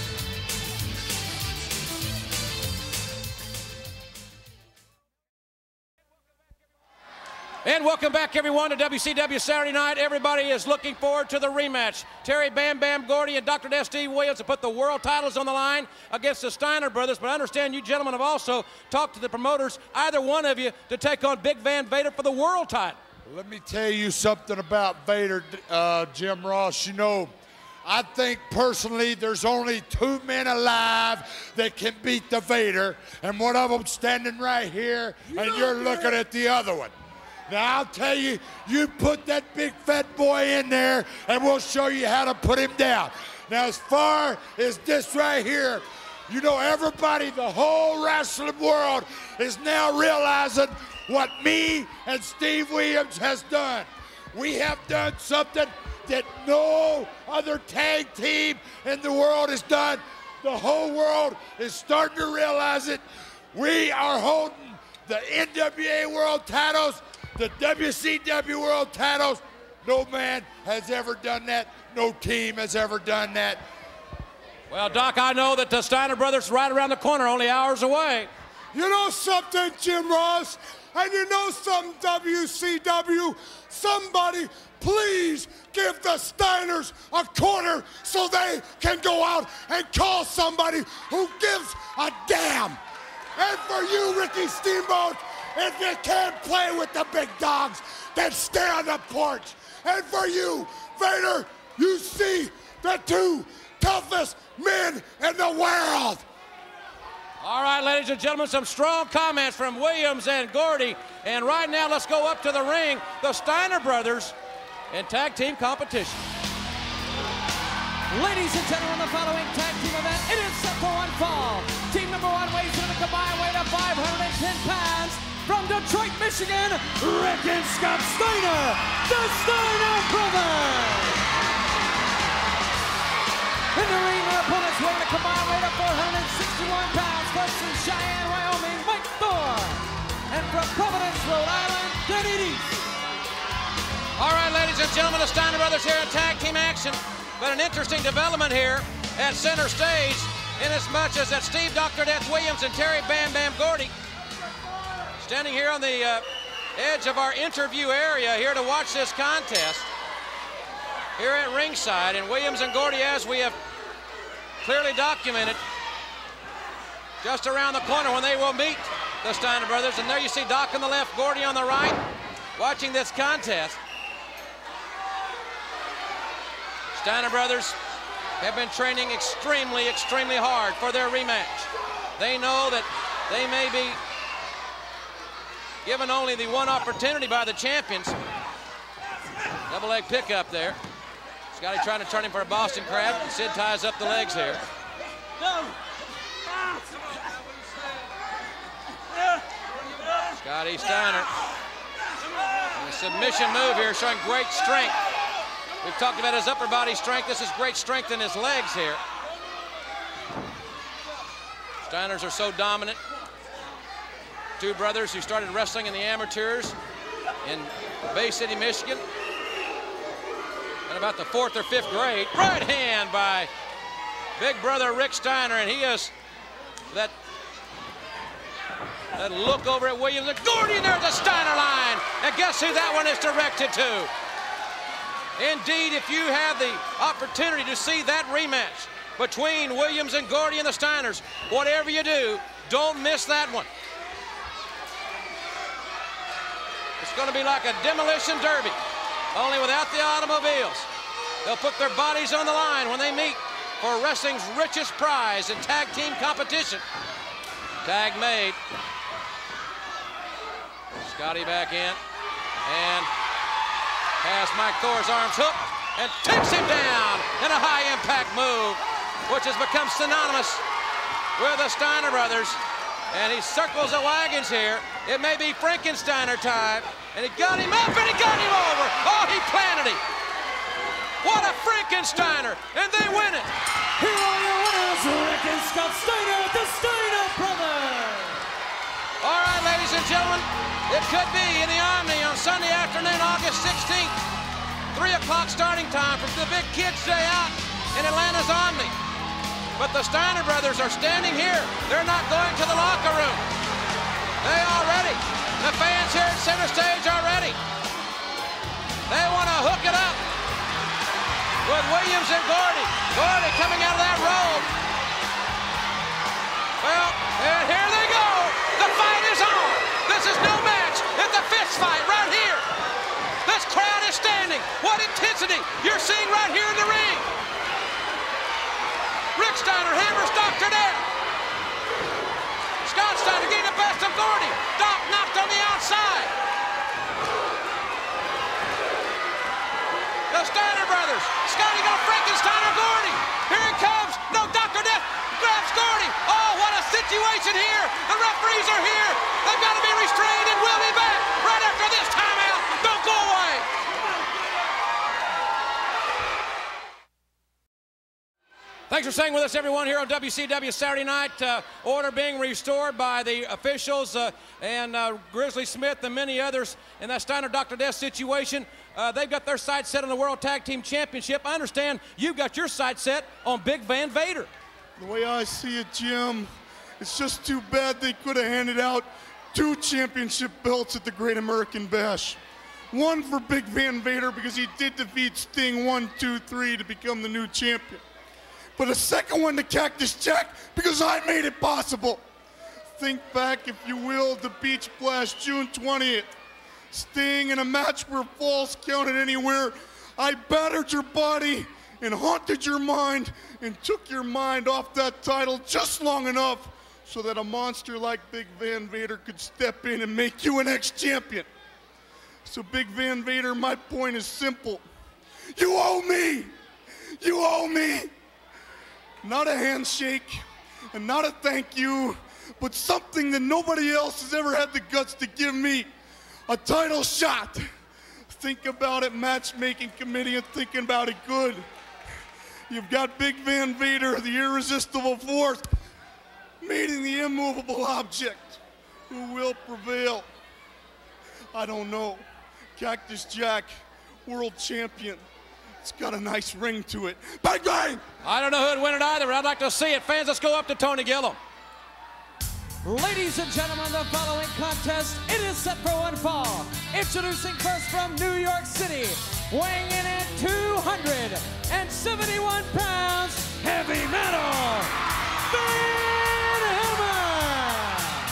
And welcome back, everyone, to W C W Saturday Night. Everybody is looking forward to the rematch. Terry Bam Bam Gordy and Doctor Death Steve Williams have put the world titles on the line against the Steiner brothers, but I understand you gentlemen have also talked to the promoters, either one of you, to take on Big Van Vader for the world title.
Let me tell you something about Vader, uh, Jim Ross. You know, I think personally there's only two men alive that can beat the Vader, and one of them standing right here, and you're looking at the other one. Now, I'll tell you, you put that big fat boy in there, and we'll show you how to put him down. Now, as far as this right here, you know, everybody, the whole wrestling world is now realizing what me and Steve Williams has done. We have done something that no other tag team in the world has done. The whole world is starting to realize it. We are holding the N W A World titles, the W C W World titles. No man has ever done that. No team has ever done that.
Well, Doc, I know that the Steiner brothers are right around the corner, only hours away.
You know something, Jim Ross? And you know something, W C W? Somebody please give the Steiners a quarter so they can go out and call somebody who gives a damn. And for you, Ricky Steamboat, if you can't play with the big dogs, then stay on the porch. And for you, Vader, you see the two toughest men in the world.
All right, ladies and gentlemen, some strong comments from Williams and Gordy. And right now, let's go up to the ring, the Steiner brothers in tag team competition.
Ladies and gentlemen, the following tag team event, it is set for one fall. Team number one weighs in at a combined weight of five hundred ten pounds. From Detroit, Michigan, Rick and Scott Steiner, the Steiner brothers. In the ring, their opponents weigh in a combined weight of four hundred sixty-one pounds. First from Cheyenne, Wyoming, Mike Thor. And from Providence, Rhode Island, Danny Deese.
All right, ladies and gentlemen, the Steiner brothers here in tag team action. But an interesting development here at center stage, in as much as that Steve Doctor Death Williams and Terry Bam Bam Gordy standing here on the uh, edge of our interview area here to watch this contest here at ringside. And Williams and Gordy, as we have clearly documented, just around the corner when they will meet the Steiner brothers. And there you see Doc on the left, Gordy on the right, watching this contest. Steiner brothers have been training extremely, extremely hard for their rematch. They know that they may be given only the one opportunity by the champions. Double leg pickup there. Scotty trying to turn him for a Boston Crab. And Sid ties up the legs here. Scotty Steiner. And a submission move here showing great strength. We've talked about his upper body strength. This is great strength in his legs here. Steiners are so dominant. Two brothers who started wrestling in the amateurs in Bay City, Michigan. In about the fourth or fifth grade. Right hand by big brother Rick Steiner, and he is that, that look over at Williams. And Gordy, and there's the Steiner line. And guess who that one is directed to? Indeed, if you have the opportunity to see that rematch between Williams and Gordy and the Steiners, whatever you do, don't miss that one. It's going to be like a demolition derby, only without the automobiles. They'll put their bodies on the line when they meet for wrestling's richest prize in tag team competition. Tag made. Scotty back in, and has Mike Thor's arms hooked and takes him down in a high impact move, which has become synonymous with the Steiner brothers. And he circles the wagons here. It may be Frankensteiner time. And he got him up and he got him over. Oh, he planted him. What a Frankensteiner. And they win it.
Here are your winners, Rick and Scott Steiner, the Steiner brothers.
All right, ladies and gentlemen. It could be in the Omni on Sunday afternoon, August sixteenth. three o'clock starting time for the big kids' day out in Atlanta's Omni. But the Steiner brothers are standing here. They're not going to the locker room. They are ready. The fans here at center stage are ready. They want to hook it up with Williams and Gordy. Gordy coming out of that robe. Well, and here they go. The fight is on. This is no match. It's a fist fight right here. This crowd is standing. What intensity you're seeing right here in the ring. Rick Steiner hammers Doctor Death. Scott Steiner getting the best of Gordy. Doc knocked on the outside. The Steiner brothers. Scotty got Frankensteiner Gordy. Here he comes. No, Doctor Death grabs Gordy. Oh, what a situation here. The referees are here. They've got to be restrained, and we'll be back right after this timeout. Don't go away. Thanks for staying with us, everyone, here on W C W Saturday Night. Uh, order being restored by the officials uh, and uh, Grizzly Smith and many others in that Steiner Doctor Death situation. Uh, they've got their sights set on the World Tag Team Championship. I understand you've got your sights set on Big Van Vader.
The way I see it, Jim, it's just too bad they could have handed out two championship belts at the Great American Bash. One for Big Van Vader because he did defeat Sting one, two, three to become the new champion. But a second one to Cactus Jack because I made it possible. Think back, if you will, to Beach Blast, June twentieth. Sting in a match where falls counted anywhere. I battered your body and haunted your mind and took your mind off that title just long enough so that a monster like Big Van Vader could step in and make you an ex-champion. So Big Van Vader, my point is simple. You owe me! You owe me! Not a handshake and not a thank you, but something that nobody else has ever had the guts to give me. A title shot. Think about it, matchmaking committee, and thinking about it good. You've got Big Van Vader, the irresistible force, meeting the immovable object. Who will prevail? I don't know. Cactus Jack, world champion. It's got a nice ring to it. Bang, bang!
I don't know who'd win it either, but I'd like to see it. Fans, let's go up to Tony Gillum.
Ladies and gentlemen, the following contest, it is set for one fall. Introducing first from New York City, weighing in at two hundred seventy-one pounds, heavy metal, Van Hammer!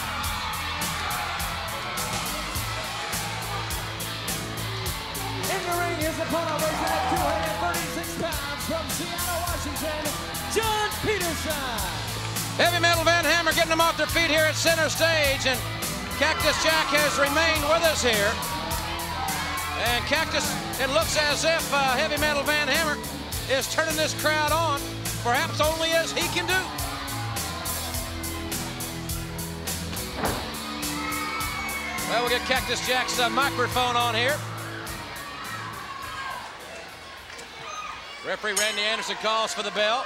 In the ring, his opponent weighs in at two hundred thirty-six pounds from Seattle, Washington, John Peterson.
Heavy Metal Van Hammer getting them off their feet here at center stage, and Cactus Jack has remained with us here. And Cactus, it looks as if uh, Heavy Metal Van Hammer is turning this crowd on, perhaps only as he can do. Well, we'll get Cactus Jack's uh, microphone on here. Referee Randy Anderson calls for the bell.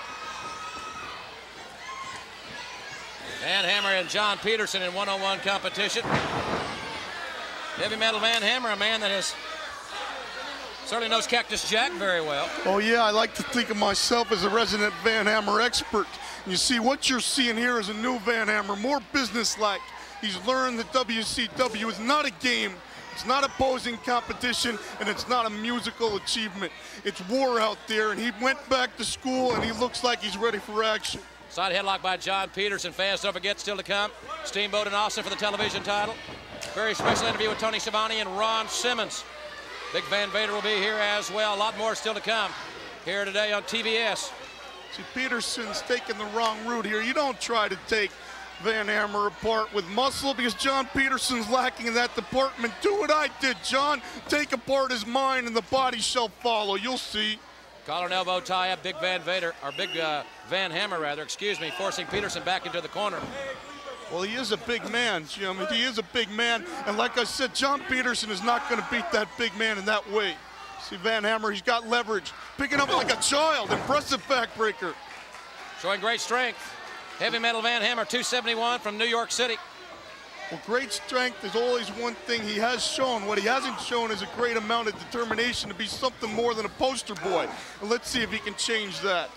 Van Hammer and John Peterson in one-on-one competition. Heavy Metal Van Hammer, a man that has certainly knows Cactus Jack very well.
Oh yeah, I like to think of myself as a resident Van Hammer expert. And you see, what you're seeing here is a new Van Hammer, more business-like. He's learned that W C W is not a game, it's not opposing competition, and it's not a musical achievement. It's war out there, and he went back to school, and he looks like he's ready for action.
Side headlock by John Peterson. Fans, don't forget, still to come, Steamboat and Austin for the television title. Very special interview with Tony Schiavone and Ron Simmons. Big Van Vader will be here as well. A lot more still to come here today on T B S.
See, Peterson's taking the wrong route here. You don't try to take Van Hammer apart with muscle, because John Peterson's lacking in that department. Do what I did, John. Take apart his mind and the body shall follow. You'll see.
Collar and elbow tie up. Big Van Vader, or Big uh, Van Hammer rather, excuse me, forcing Peterson back into the corner.
Well, he is a big man, Jim. He is a big man, and like I said, John Peterson is not going to beat that big man in that way. See, Van Hammer, he's got leverage, picking up like a child. Impressive backbreaker.
Showing great strength. Heavy Metal Van Hammer, two seventy-one from New York City.
Well, great strength is always one thing he has shown. What he hasn't shown is a great amount of determination to be something more than a poster boy. And let's see if he can change that.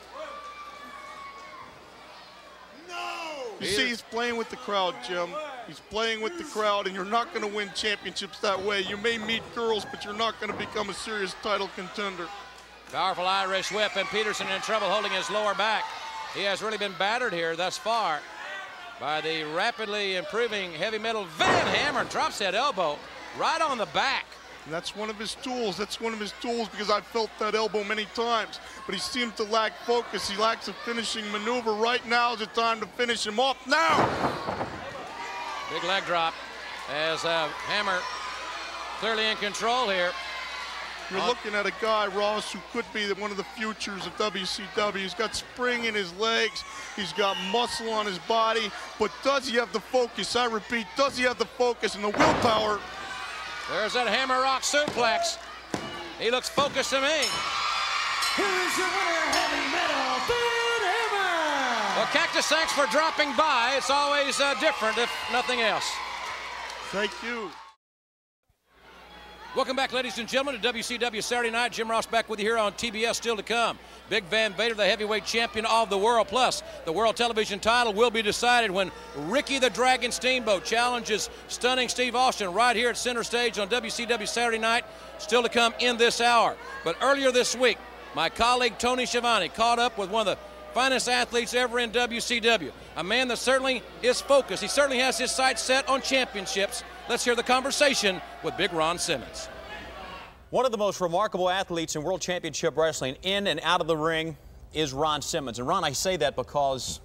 No! You see, he's playing with the crowd, Jim. He's playing with the crowd, and you're not going to win championships that way. You may meet girls, but you're not going to become a serious title contender.
Powerful Irish whip, and Peterson in trouble holding his lower back. He has really been battered here thus far by the rapidly improving Heavy Metal Van Hammer. Drops that elbow right on the back.
And that's one of his tools. That's one of his tools, because I've felt that elbow many times. But he seemed to lack focus. He lacks a finishing maneuver. Right now is the time to finish him off. Now!
Big leg drop as uh, Hammer clearly in control here.
You're looking at a guy, Ross, who could be one of the futures of W C W. He's got spring in his legs. He's got muscle on his body. But does he have the focus? I repeat, does he have the focus and the willpower?
There's that Hammer Rock suplex. He looks focused to me.
Here is your winner, Heavy Metal Van Hammer.
Well, Cactus, thanks for dropping by. It's always uh, different, if nothing else.
Thank you.
Welcome back, ladies and gentlemen, to W C W Saturday Night. Jim Ross back with you here on T B S. Still to come, Big Van Vader, the heavyweight champion of the world. Plus, the world television title will be decided when Ricky the Dragon Steamboat challenges stunning Steve Austin right here at center stage on W C W Saturday Night. Still to come in this hour. But earlier this week, my colleague Tony Schiavone caught up with one of the finest athletes ever in W C W. A man that certainly is focused. He certainly has his sights set on championships. Let's hear the conversation with Big Ron Simmons.
One of the most remarkable athletes in World Championship Wrestling, in and out of the ring, is Ron Simmons. And Ron, I say that because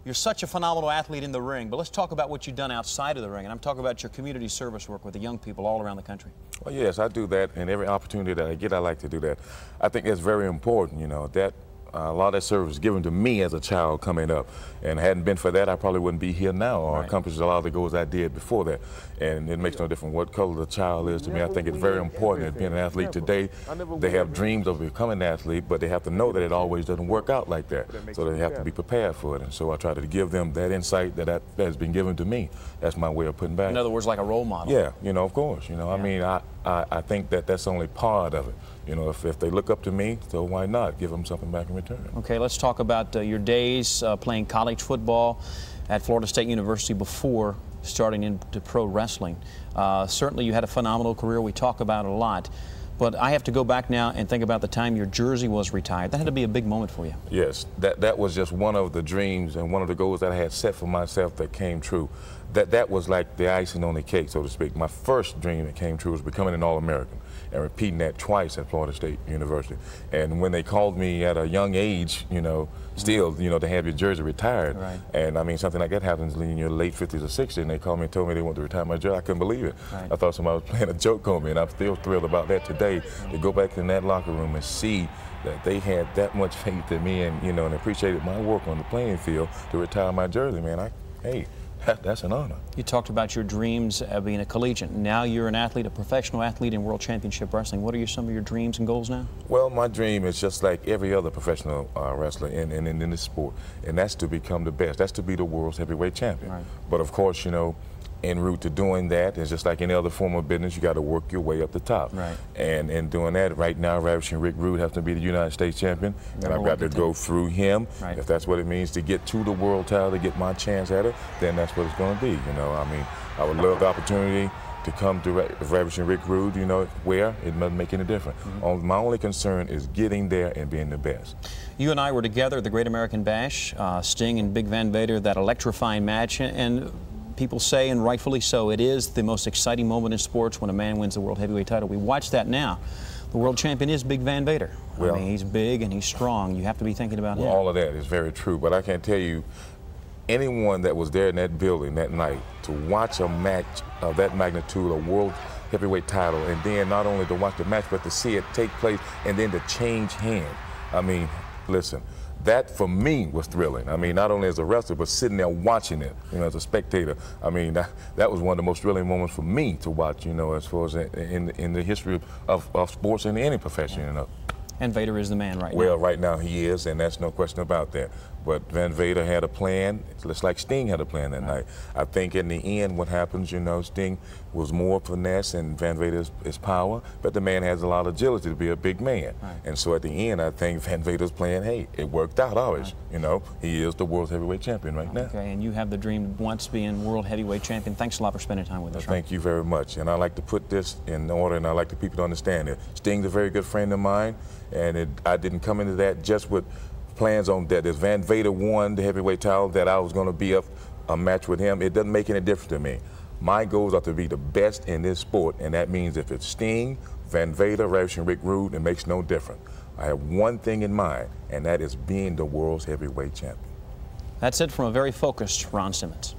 You're such a phenomenal athlete in the ring, but let's talk about what you've done outside of the ring, and I'm talking about your community service work with the young people all around the country.
Well, yes, I do that, and every opportunity that I get, I like to do that. I think that's very important, you know, that Uh, a lot of that service was given to me as a child coming up, and hadn't been for that, I probably wouldn't be here now or
right.
accomplish a lot of the goals I did before that. And it makes no difference what color the child is to me. I think it's very important that being an athlete today, they have dreams of becoming an athlete, but they have to know that it always doesn't work out like that. So they have to be prepared for it. And so I try to give them that insight that, that has been given to me. That's my way of putting back.
In other words, like a role model.
Yeah, you know, of course. You know, yeah. I mean, I, I, I think that that's only part of it. You know, if, if they look up to me, so why not give them something back in return?
Okay, let's talk about uh, your days uh, playing college football at Florida State University before starting into pro wrestling. Uh, certainly you had a phenomenal career. We talk about it a lot. But I have to go back now and think about the time your jersey was retired. That had to be a big moment for you.
Yes, that, that was just one of the dreams and one of the goals that I had set for myself that came true. That, that was like the icing on the cake, so to speak. My first dream that came true was becoming an All-American and repeating that twice at Florida State University. And when they called me at a young age, you know, still, you know, to have your jersey retired,
right.
and I mean, something like that happens in your late fifties or sixties, and they called me and told me they wanted to retire my jersey. I couldn't believe it.
Right.
I thought somebody was playing a joke on me, and I'm still thrilled about that today, to go back in that locker room and see that they had that much faith in me and, you know, and appreciated my work on the playing field to retire my jersey, man. I, hey, that, that's an honor.
You talked about your dreams of being a collegiate. Now you're an athlete, a professional athlete in World Championship Wrestling. What are your, some of your dreams and goals now?
Well, my dream is just like every other professional uh, wrestler in, in, in this sport, and that's to become the best. That's to be the world's heavyweight champion.
Right.
But of course, you know, en route to doing that, it's just like any other form of business, you got to work your way up the top.
Right.
And in doing that, right now, Ravishing Rick Rude has to be the United States champion, and
Number
I've got to
one
go through him.
Right.
If that's what it means to get to the world title, to get my chance at it, then that's what it's going to be. You know, I mean, I would love the opportunity to come to Ravishing Rick Rude, you know, where it doesn't make any difference. Mm-hmm. My only concern is getting there and being the best.
You and I were together at the Great American Bash, uh, Sting and Big Van Vader, that electrifying match, and people say, and rightfully so, it is the most exciting moment in sports when a man wins the World Heavyweight title. We watch that now. The world champion is Big Van Vader.
Well,
I mean, he's big and he's strong. You have to be thinking about
well,
him.
All of that is very true, but I can tell you, anyone that was there in that building that night to watch a match of that magnitude, a world heavyweight title, and then not only to watch the match, but to see it take place and then to change hands. I mean, listen, that for me was thrilling. I mean, not only as a wrestler, but sitting there watching it, you know, as a spectator. I mean, that, that was one of the most thrilling moments for me to watch, you know, as far as in, in the history of, of sports in any profession, you know.
And Vader is the man right
well,
now.
Well, right now he is, and that's no question about that. But Van Vader had a plan, just like Sting had a plan that night. I think in the end what happens, you know, Sting was more finesse and Van Vader is, is power, but the man has a lot of agility to be a big man.
Right.
And so at the end, I think Van Vader's plan, hey, it worked out always. Right. You know, he is the world heavyweight champion right now.
Okay, and you have the dream of once being world heavyweight champion. Thanks a lot for spending time with us.
Well, thank you very much. And I like to put this in order, and I like the people to understand it. Sting's a very good friend of mine, and it, I didn't come into that just with plans on that. If Van Vader won the heavyweight title, that I was going to be a, a match with him. It doesn't make any difference to me. My goals are to be the best in this sport, and that means if it's Sting, Van Vader, Ravishing Rick Rude, it makes no difference. I have one thing in mind, and that is being the world's heavyweight champion.
That's it from a very focused Ron Simmons.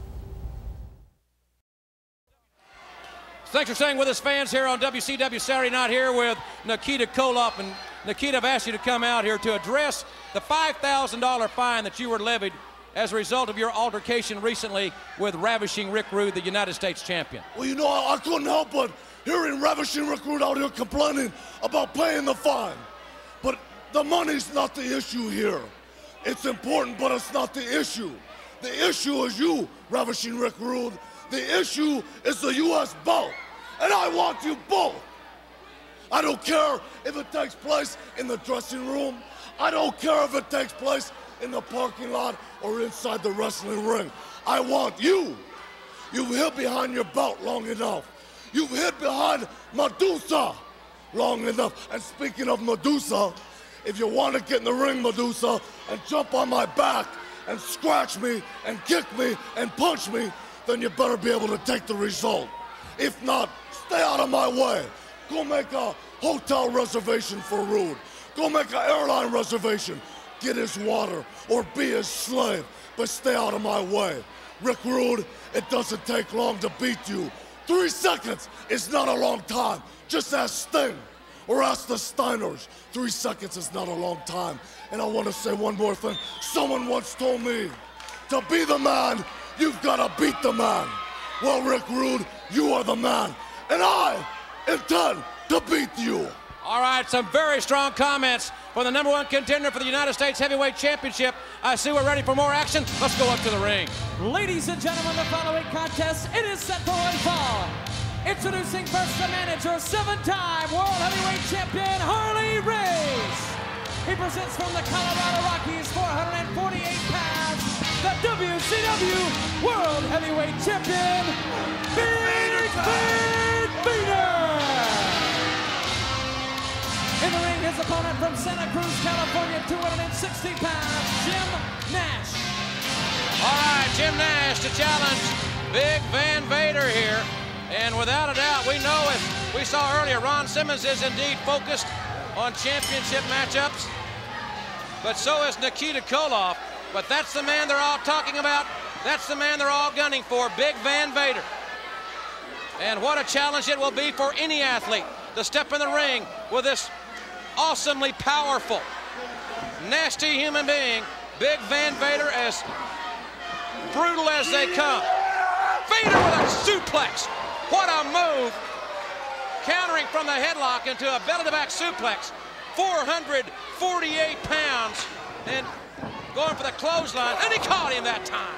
Thanks for staying with us, fans, here on W C W Saturday Night here with Nikita Koloff. And Nikita, I've asked you to come out here to address the five thousand dollar fine that you were levied as a result of your altercation recently with Ravishing Rick Rude, the United States champion.
Well, you know, I, I couldn't help but hearing Ravishing Rick Rude out here complaining about paying the fine. But the money's not the issue here. It's important, but it's not the issue. The issue is you, Ravishing Rick Rude. The issue is the U S belt, and I want you both. I don't care if it takes place in the dressing room. I don't care if it takes place in the parking lot or inside the wrestling ring. I want you. You've hid behind your belt long enough. You've hid behind Medusa long enough. And speaking of Medusa, if you want to get in the ring, Medusa, and jump on my back and scratch me and kick me and punch me, then you better be able to take the result. If not, stay out of my way. Go make a hotel reservation for Rude. Go make an airline reservation. get his water or be his slave, but stay out of my way. Rick Rude, it doesn't take long to beat you. Three seconds is not a long time. Just ask Sting or ask the Steiners. Three seconds is not a long time. And I want to say one more thing. Someone once told me, to be the man, you've got to beat the man. Well, Rick Rude, you are the man, and I intend to beat you.
All right, some very strong comments from the number one contender for the United States Heavyweight Championship. I see we're ready for more action. Let's go up to the ring.
Ladies and gentlemen, the following contest, it is set for one fall. Introducing first the manager, seven-time World Heavyweight Champion, Harley Race. He presents from the Colorado Rockies, four hundred forty-eight pounds, the W C W World Heavyweight Champion, Big Van Vader. In the ring, his opponent from Santa Cruz, California, two hundred sixty pounds, Jim Nash.
All right, Jim Nash to challenge Big Van Vader here. And without a doubt, we know, as we saw earlier, Ron Simmons is indeed focused on championship matchups. But so is Nikita Koloff. But that's the man they're all talking about. That's the man they're all gunning for, Big Van Vader. And what a challenge it will be for any athlete to step in the ring with this awesomely powerful, nasty human being, Big Van Vader, as brutal as they come. Vader with a suplex. What a move. Countering from the headlock into a belly-to-back suplex. four hundred forty-eight pounds. And going for the clothesline. And he caught him that time.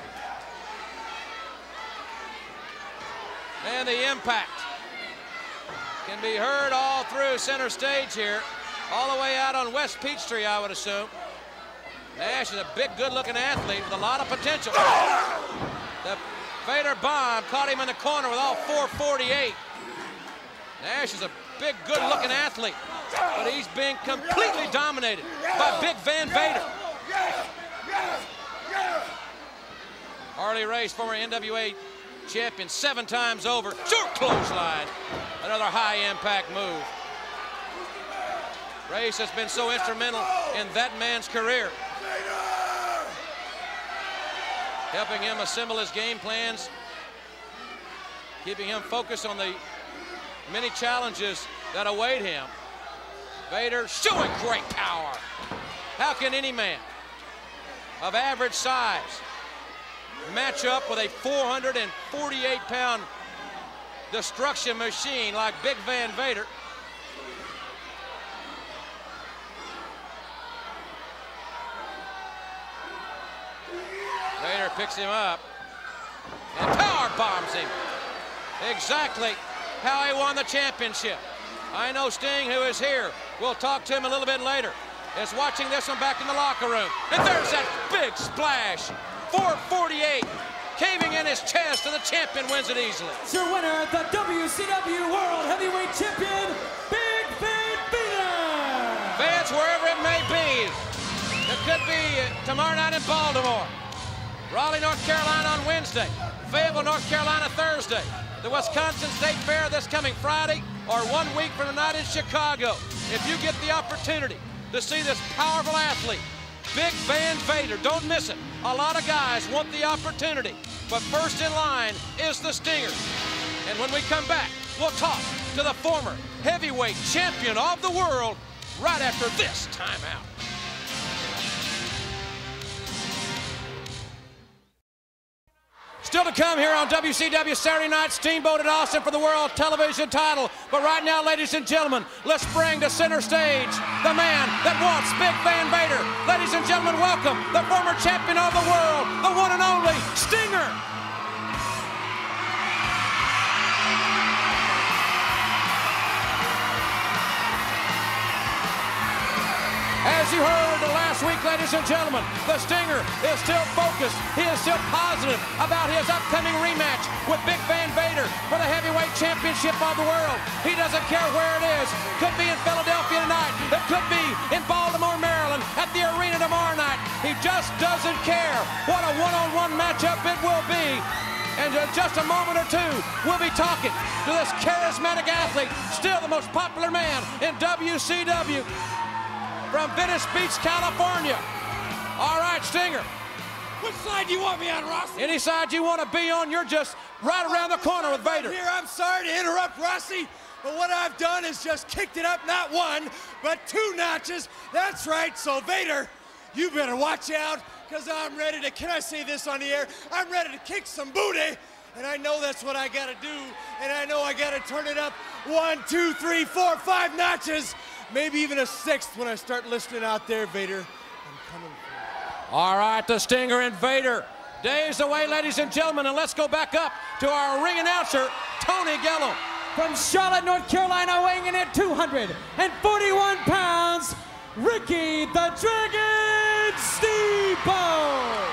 And the impact can be heard all through center stage here, all the way out on West Peachtree, I would assume. Nash is a big, good-looking athlete with a lot of potential. The Vader bomb caught him in the corner with all four forty-eight. Nash is a big, good-looking athlete, but he's being completely dominated by Big Van Vader. Harley Race, former N W A champion seven times over. Short clothesline. Another high-impact move. Race has been so instrumental in that man's career, helping him assemble his game plans, keeping him focused on the many challenges that await him. Vader showing great power. How can any man of average size match up with a four hundred forty-eight pound destruction machine like Big Van Vader? Vader picks him up and power bombs him. Exactly how he won the championship. I know Sting, who is here, we'll talk to him a little bit later, is watching this one back in the locker room. And there's that big splash. four forty-eight, caving in his chest, and the champion wins it easily.
It's your winner, the W C W World Heavyweight Champion, Big Van Vader.
Fans, wherever it may be, it could be tomorrow night in Baltimore, Raleigh, North Carolina on Wednesday, Fayetteville, North Carolina Thursday, the Wisconsin State Fair this coming Friday, or one week from tonight in Chicago. If you get the opportunity to see this powerful athlete, Big Van Vader, don't miss it. A lot of guys want the opportunity, but first in line is the Stinger. And when we come back, we'll talk to the former heavyweight champion of the world right after this timeout. Still to come here on W C W Saturday Night, Steamboat at Austin for the World Television title. But right now, ladies and gentlemen, let's bring to center stage the man that wants Big Van Vader. Ladies and gentlemen, welcome the former champion of the world, the one and only Stinger. As you heard last week, ladies and gentlemen, the Stinger is still focused. He is still positive about his upcoming rematch with Big Van Vader for the heavyweight championship of the world. He doesn't care where it is. Could be in Philadelphia tonight. It could be in Baltimore, Maryland, at the arena tomorrow night. He just doesn't care. What a one-on-one matchup it will be. And in just a moment or two, we'll be talking to this charismatic athlete, still the most popular man in W C W. from Venice Beach, California. All right, Stinger.
Which side do you want me on, Rossi?
Any side you want to be on, you're just right around the corner with Vader.
Here, I'm sorry to interrupt, Rossi, but what I've done is just kicked it up not one, but two notches. That's right, so Vader, you better watch out, because I'm ready to, can I say this on the air? I'm ready to kick some booty, and I know that's what I got to do, and I know I got to turn it up one, two, three, four, five notches, maybe even a sixth when I start listening out there, Vader. I'm coming.
All right, the Stinger and Vader. Days away, ladies and gentlemen, and let's go back up to our ring announcer, Tony Gilliam.
From Charlotte, North Carolina, weighing in at two hundred forty-one pounds, Ricky the Dragon Steamboat.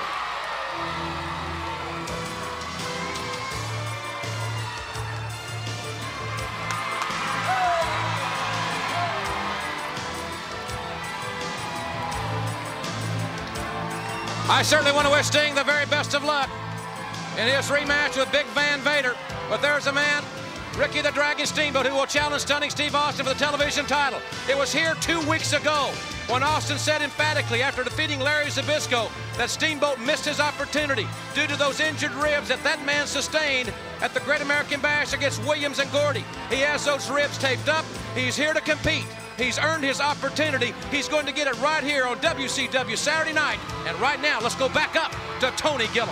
I certainly want to wish Sting the very best of luck in his rematch with Big Van Vader. But there's a man, Ricky the Dragon Steamboat, who will challenge Stunning Steve Austin for the television title. It was here two weeks ago when Austin said emphatically after defeating Larry Zbyszko that Steamboat missed his opportunity due to those injured ribs that that man sustained at the Great American Bash against Williams and Gordy. He has those ribs taped up. He's here to compete. He's earned his opportunity. He's going to get it right here on W C W Saturday night. And right now, let's go back up to Tony Gilliam.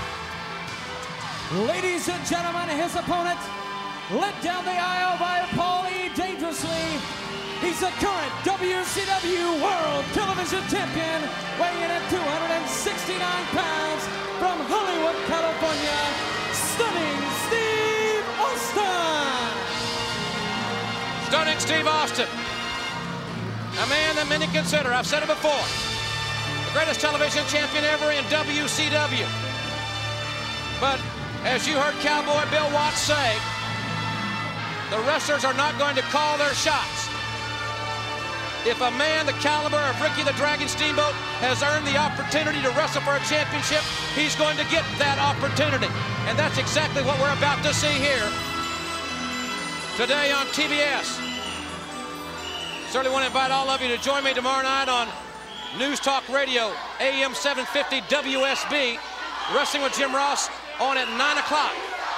Ladies and gentlemen, his opponent, led down the aisle by Paulie Dangerously. He's the current W C W World Television Champion, weighing in at two hundred sixty-nine pounds, from Hollywood, California, Stunning Steve Austin.
Stunning Steve Austin. A man that many consider, I've said it before, the greatest television champion ever in W C W. But as you heard Cowboy Bill Watts say, the wrestlers are not going to call their shots. If a man the caliber of Ricky the Dragon Steamboat has earned the opportunity to wrestle for a championship, he's going to get that opportunity. And that's exactly what we're about to see here today on T B S. Certainly want to invite all of you to join me tomorrow night on News Talk Radio, A M seven fifty W S B, Wrestling with Jim Ross on at nine o'clock.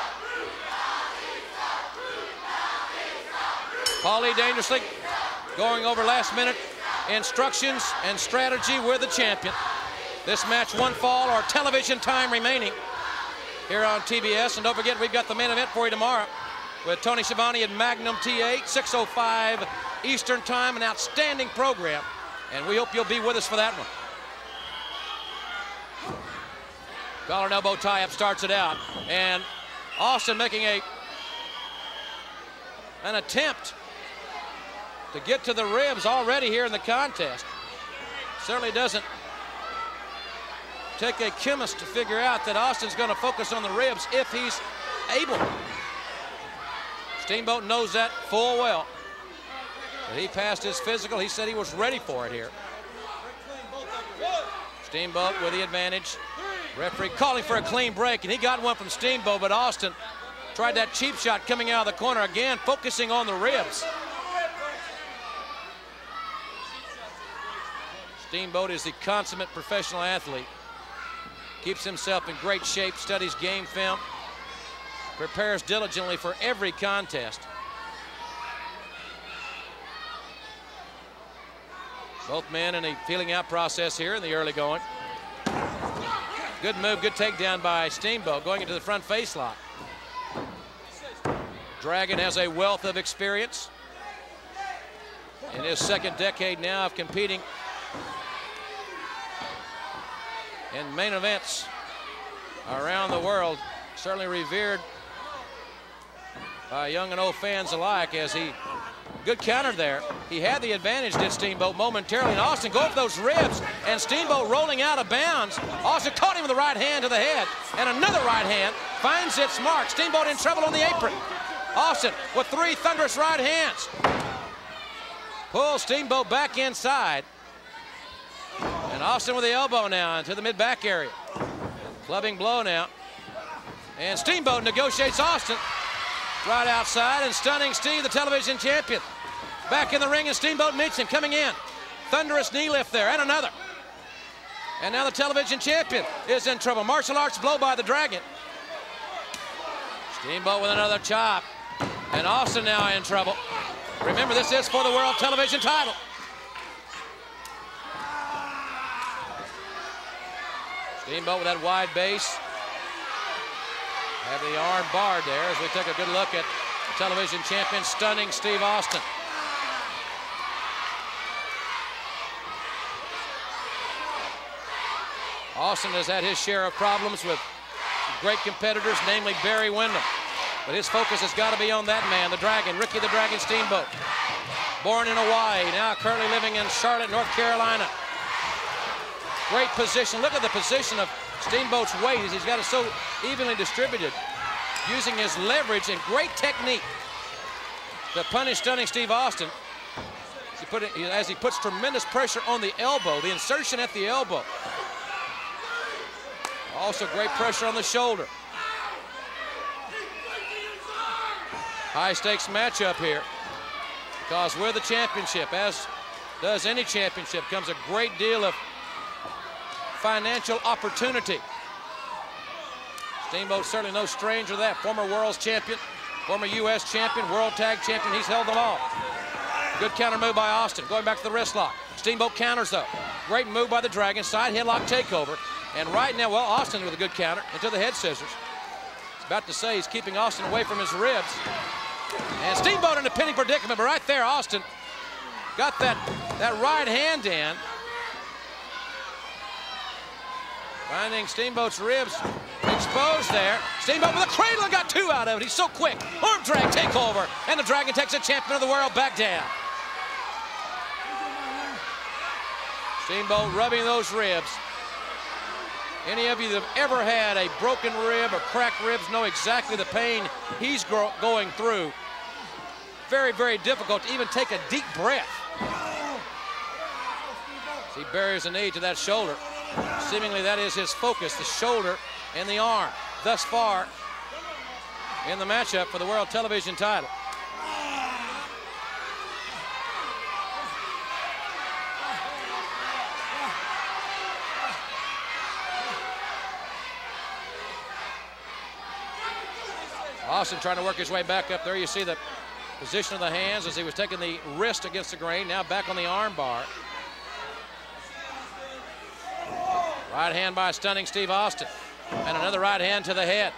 Paulie Dangerously going over last minute instructions and strategy with the champion. This match, one fall or television time remaining here on T B S. And don't forget, we've got the main event for you tomorrow with Tony Schiavone and Magnum T eight, six oh five Eastern Time, an outstanding program. And we hope you'll be with us for that one. Collar and elbow tie-up starts it out. And Austin making a an attempt to get to the ribs already here in the contest. Certainly doesn't take a chemist to figure out that Austin's going to focus on the ribs if he's able. Steamboat knows that full well. But he passed his physical. He said he was ready for it here. Steamboat with the advantage. Referee calling for a clean break, and he got one from Steamboat, but Austin tried that cheap shot coming out of the corner again, focusing on the ribs. Steamboat is the consummate professional athlete. Keeps himself in great shape, studies game film, prepares diligently for every contest. Both men in a feeling out process here in the early going. Good move, good takedown by Steamboat, going into the front face lock. Dragon has a wealth of experience in his second decade now of competing in main events around the world. Certainly revered by young and old fans alike, as he, good counter there. He had the advantage, did Steamboat, momentarily, and Austin go for those ribs, and Steamboat rolling out of bounds. Austin caught him with the right hand to the head, and another right hand finds its mark. Steamboat in trouble on the apron. Austin with three thunderous right hands. Pulls Steamboat back inside. And Austin with the elbow now into the mid-back area. Clubbing blow now. And Steamboat negotiates Austin right outside, and Stunning Steve, the television champion, back in the ring, and Steamboat meets him coming in. thunderous knee lift there, and another. And now the television champion is in trouble. Martial arts blow by the Dragon. Steamboat with another chop. And Austin now in trouble. Remember, this is for the world television title. Steamboat with that wide base. Have the arm barred there as we take a good look at the television champion stunning Steve Austin. Austin has had his share of problems with great competitors, namely Barry Windham. But his focus has got to be on that man, the Dragon, Ricky the Dragon Steamboat. Born in Hawaii, now currently living in Charlotte, North Carolina. Great position. Look at the position of Steamboat's weight as he's got it so evenly distributed, using his leverage and great technique to punish stunning Steve Austin as he, put it, as he puts tremendous pressure on the elbow, the insertion at the elbow. Also great pressure on the shoulder. High stakes matchup here because with the championship, as does any championship, comes a great deal of financial opportunity. Steamboat certainly no stranger to that. Former world's champion, former U S champion, world tag champion, he's held them all. Good counter move by Austin, going back to the wrist lock. Steamboat counters though. Great move by the Dragon, side headlock takeover. And right now, well, Austin with a good counter into the head scissors. He's about to say he's keeping Austin away from his ribs. And Steamboat in a pinning predicament, but right there, Austin got that, that right hand in. Finding Steamboat's ribs exposed there. Steamboat with a cradle and got two out of it. He's so quick. Arm drag takeover. And the Dragon takes the champion of the world back down. Steamboat rubbing those ribs. Any of you that have ever had a broken rib or cracked ribs know exactly the pain he's going through. Very, very difficult to even take a deep breath. He buries a knee to that shoulder. Seemingly that is his focus, the shoulder and the arm. Thus far in the matchup for the world television title. Austin trying to work his way back up there. You see the position of the hands as he was taking the wrist against the grain. Now back on the arm bar. Right hand by stunning Steve Austin. And another right hand to the head.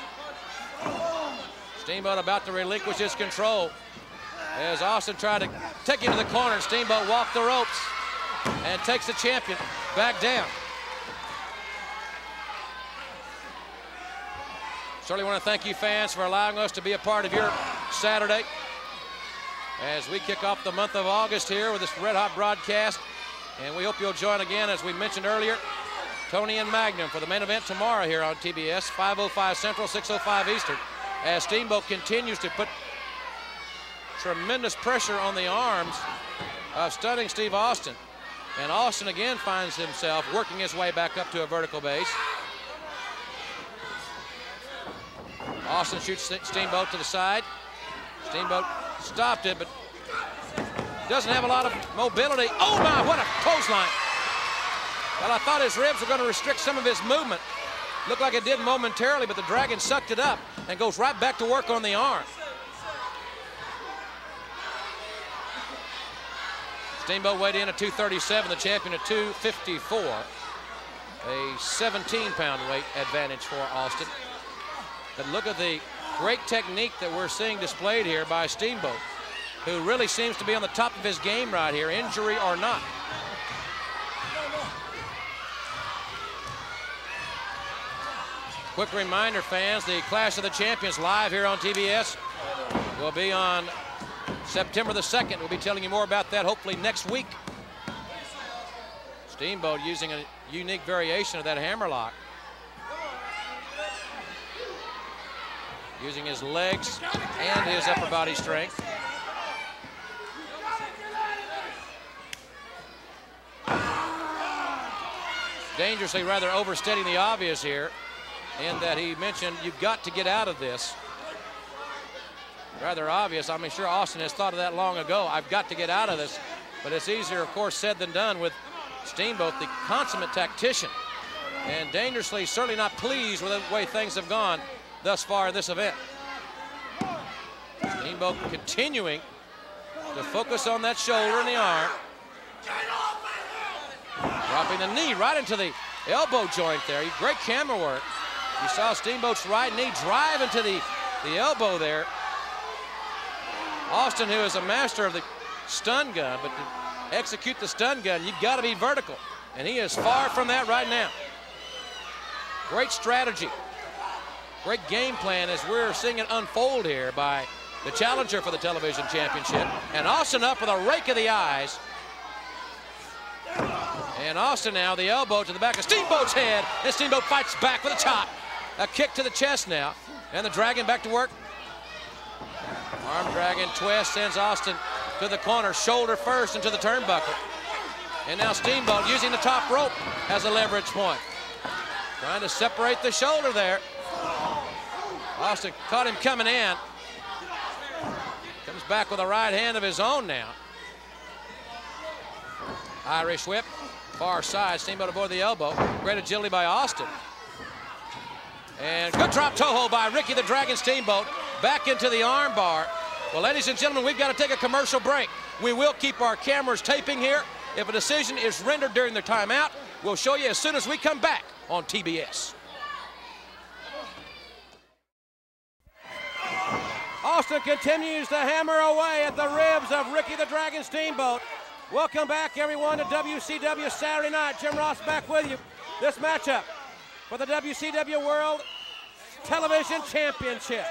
Steamboat about to relinquish his control. As Austin tried to take him to the corner, Steamboat walked the ropes and takes the champion back down. Certainly want to thank you fans for allowing us to be a part of your Saturday as we kick off the month of August here with this red hot broadcast. And we hope you'll join again, as we mentioned earlier, Tony and Magnum for the main event tomorrow here on T B S, five oh five Central, six oh five Eastern, as Steamboat continues to put tremendous pressure on the arms of stunning Steve Austin. And Austin again finds himself working his way back up to a vertical base. Austin shoots Steamboat to the side. Steamboat stopped it, but doesn't have a lot of mobility. Oh my, what a clothesline. Well, I thought his ribs were going to restrict some of his movement. Looked like it did momentarily, but the Dragon sucked it up and goes right back to work on the arm. Steamboat weighed in at two thirty-seven, the champion at two fifty-four. A seventeen pound weight advantage for Austin. But look at the great technique that we're seeing displayed here by Steamboat, who really seems to be on the top of his game right here, injury or not. Quick reminder, fans, the Clash of the Champions live here on T B S will be on September the second. We'll be telling you more about that hopefully next week. Steamboat using a unique variation of that hammerlock. Using his legs and his upper body strength. Dangerously rather overstating the obvious here, in that he mentioned you've got to get out of this. Rather obvious. I'm sure Austin has thought of that long ago. I've got to get out of this. But it's easier, of course, said than done with Steamboat, the consummate tactician, and dangerously certainly not pleased with the way things have gone thus far in this event. Steamboat continuing to focus on that shoulder and the arm. Dropping the knee right into the elbow joint there. Great camera work. You saw Steamboat's right knee drive into the, the elbow there. Austin, who is a master of the stun gun, but to execute the stun gun, you've got to be vertical. And he is far from that right now. Great strategy. Great game plan as we're seeing it unfold here by the challenger for the television championship. And Austin up with a rake of the eyes. And Austin now, the elbow to the back of Steamboat's head. And Steamboat fights back with a chop. A kick to the chest now. And the Dragon back to work. Arm Dragon twist sends Austin to the corner, shoulder first into the turnbuckle. And now Steamboat using the top rope as a leverage point. Trying to separate the shoulder there. Austin caught him coming in. Comes back with a right hand of his own now. Irish whip, far side, Steamboat aboard the elbow. Great agility by Austin. And good drop toe hold by Ricky the Dragon Steamboat. Back into the arm bar. Well, ladies and gentlemen, we've got to take a commercial break. We will keep our cameras taping here. If a decision is rendered during the timeout, we'll show you as soon as we come back on T B S. Austin continues to hammer away at the ribs of Ricky the Dragon Steamboat. Welcome back, everyone, to W C W Saturday Night. Jim Ross back with you. This matchup for the W C W World Television Championship.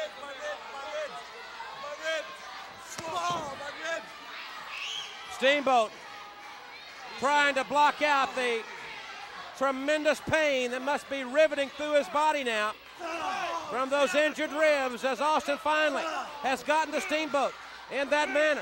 Steamboat trying to block out the tremendous pain that must be riveting through his body now from those injured ribs as Austin finally has gotten to Steamboat in that manner.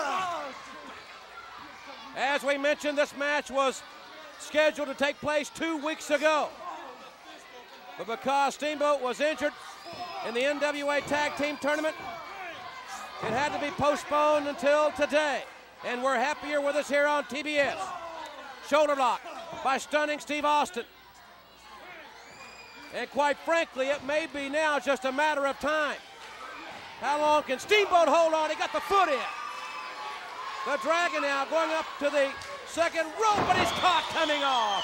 As we mentioned, this match was scheduled to take place two weeks ago. But because Steamboat was injured in the N W A Tag Team Tournament, it had to be postponed until today. And we're happier with us here on T B S. Shoulder lock by stunning Steve Austin. And quite frankly, it may be now just a matter of time. How long can Steamboat hold on? He got the foot in. The Dragon now going up to the second rope, but he's caught coming off.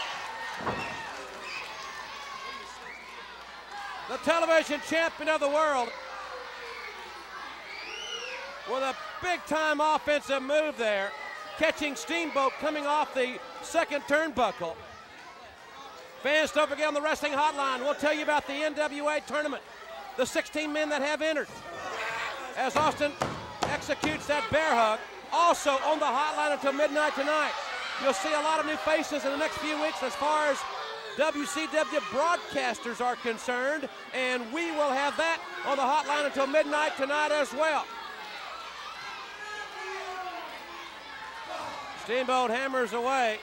The television champion of the world with a big-time offensive move there, catching Steamboat coming off the second turnbuckle. Fans, don't forget on the Wrestling Hotline, we'll tell you about the N W A tournament, the sixteen men that have entered. As Austin executes that bear hug, also on the hotline until midnight tonight. You'll see a lot of new faces in the next few weeks as far as W C W broadcasters are concerned, and we will have that on the hotline until midnight tonight as well. Steamboat hammers away.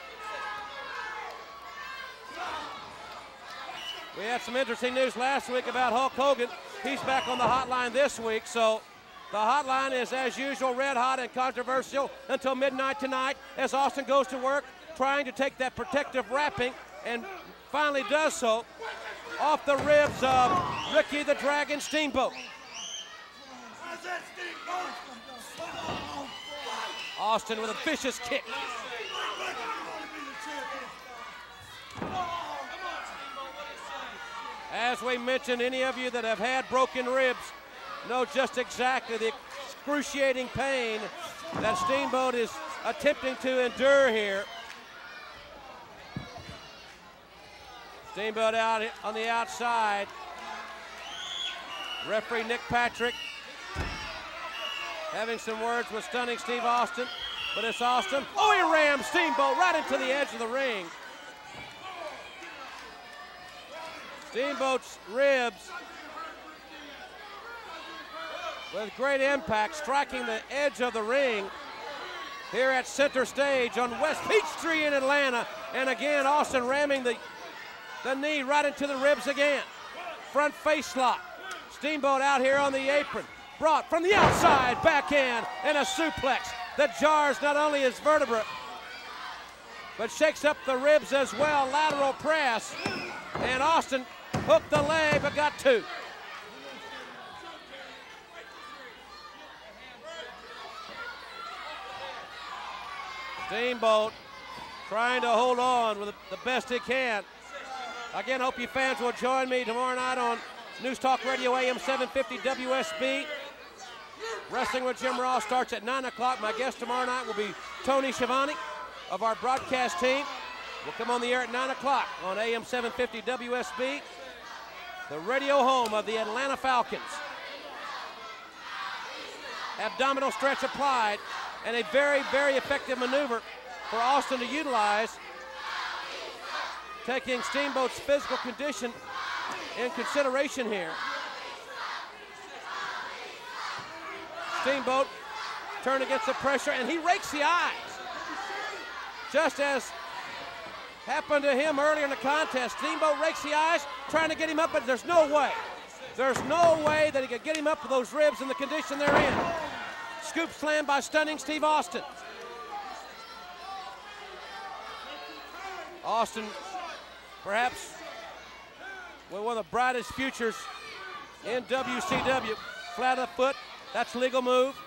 We had some interesting news last week about Hulk Hogan. He's back on the hotline this week, so the hotline is, as usual, red hot and controversial until midnight tonight as Austin goes to work trying to take that protective wrapping and finally does so off the ribs of Ricky the Dragon Steamboat. Austin with a vicious kick. As we mentioned, any of you that have had broken ribs know just exactly the excruciating pain that Steamboat is attempting to endure here. Steamboat out on the outside. Referee Nick Patrick having some words with stunning Steve Austin, but it's Austin. Oh, he rams Steamboat right into the edge of the ring. Steamboat's ribs with great impact, striking the edge of the ring here at center stage on West Peachtree in Atlanta. And again, Austin ramming the, the knee right into the ribs again. Front face lock. Steamboat out here on the apron. Brought from the outside, backhand, and a suplex that jars not only his vertebra, but shakes up the ribs as well. Lateral press. And Austin hooked the leg, but got two. Steamboat trying to hold on with the best he can. Again, hope you fans will join me tomorrow night on News Talk Radio A M seven fifty W S B. Wrestling with Jim Ross starts at nine o'clock. My guest tomorrow night will be Tony Schiavone of our broadcast team. We'll come on the air at nine o'clock on A M seven fifty W S B, the radio home of the Atlanta Falcons. Abdominal stretch applied, and a very, very effective maneuver for Austin to utilize, taking Steamboat's physical condition in consideration here. Steamboat turned against the pressure, and he rakes the eyes. Just as happened to him earlier in the contest, Steamboat rakes the eyes, trying to get him up, but there's no way. There's no way that he could get him up with those ribs in the condition they're in. Scoop slam by stunning Steve Austin. Austin, perhaps with one of the brightest futures in W C W. Flat of the foot, that's legal move.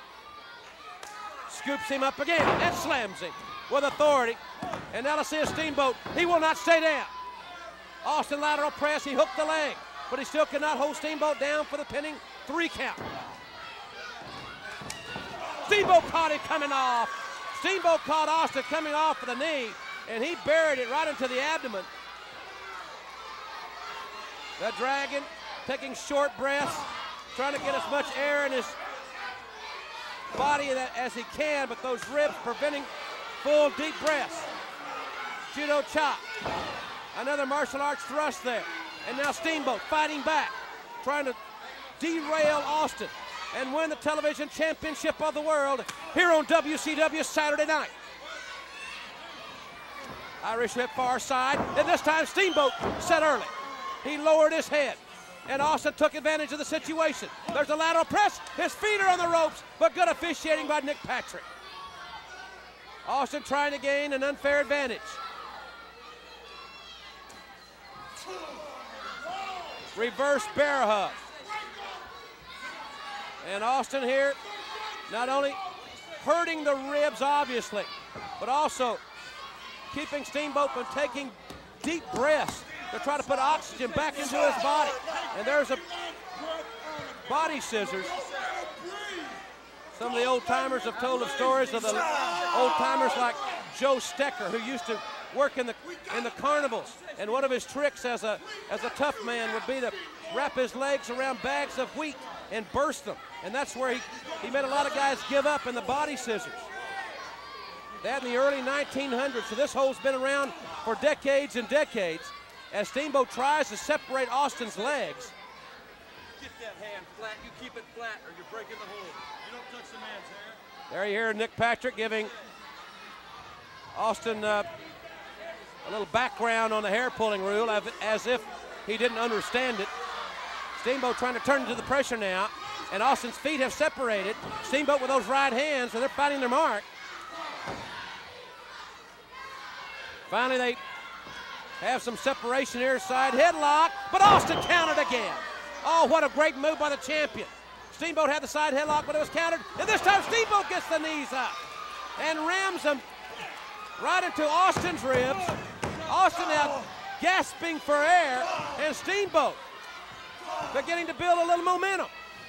Scoops him up again and slams him with authority. And now to see a Steamboat, he will not stay down. Austin lateral press, he hooked the leg, but he still cannot hold Steamboat down for the pinning three count. Steamboat caught him coming off. Steamboat caught Austin coming off with a knee, and he buried it right into the abdomen. The Dragon taking short breaths, trying to get as much air in his body as he can, but those ribs preventing full deep breaths. Judo chop. Another martial arts thrust there. And now Steamboat fighting back, trying to derail Austin and win the television championship of the world here on W C W Saturday night. Irish whip far side, and this time Steamboat set early. He lowered his head, and Austin took advantage of the situation. There's a lateral press, his feet are on the ropes, but good officiating by Nick Patrick. Austin trying to gain an unfair advantage. Reverse bear hug. And Austin here, not only hurting the ribs, obviously, but also keeping Steamboat from taking deep breaths to try to put oxygen back into his body. And there's a body scissors. Some of the old timers have told of stories of the old timers like Joe Stecker, who used to work in the in the carnivals. And one of his tricks as a as a tough man would be to wrap his legs around bags of wheat and burst them. And that's where he, he made a lot of guys give up in the body scissors. That in the early nineteen hundreds. So this hole's been around for decades and decades as Steamboat tries to separate Austin's legs.
Get that hand flat. You keep it flat or you're breaking the hole. You don't touch the man's hair.
There you hear Nick Patrick giving Austin uh, a little background on the hair pulling rule as if he didn't understand it. Steamboat trying to turn into the pressure now, and Austin's feet have separated. Steamboat with those right hands, and they're finding their mark. Finally, they have some separation here, side headlock, but Austin countered again. Oh, what a great move by the champion. Steamboat had the side headlock, but it was countered, and this time Steamboat gets the knees up and rams them right into Austin's ribs. Austin now gasping for air, and Steamboat beginning to build a little momentum.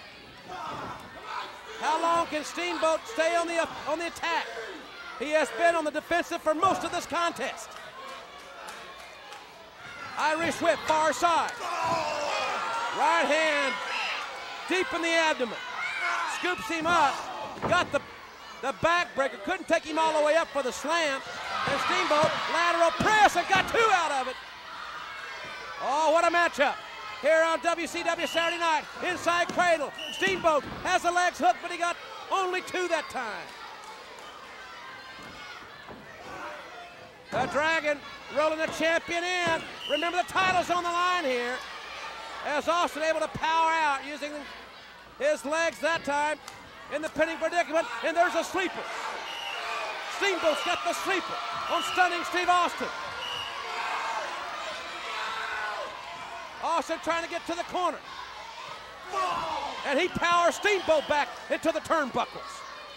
How long can Steamboat stay on the, on the attack? He has been on the defensive for most of this contest. Irish whip, far side. Right hand deep in the abdomen. Scoops him up, got the, the backbreaker, couldn't take him all the way up for the slam. And Steamboat, lateral press, and got two out of it. Oh, what a matchup. Here on W C W Saturday night, inside cradle. Steamboat has the legs hooked, but he got only two that time. The Dragon rolling the champion in. Remember, the title's on the line here. As Austin able to power out using his legs that time. in the pinning predicament, and there's a sleeper. Steamboat's got the sleeper on Stunning Steve Austin. Austin trying to get to the corner. And he powers Steamboat back into the turnbuckles.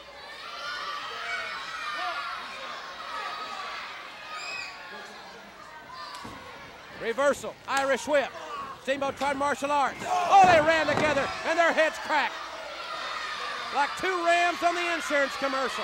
Reversal, Irish whip. Steamboat tried martial arts. Oh, they ran together, and their heads cracked. Like two rams on the insurance commercial.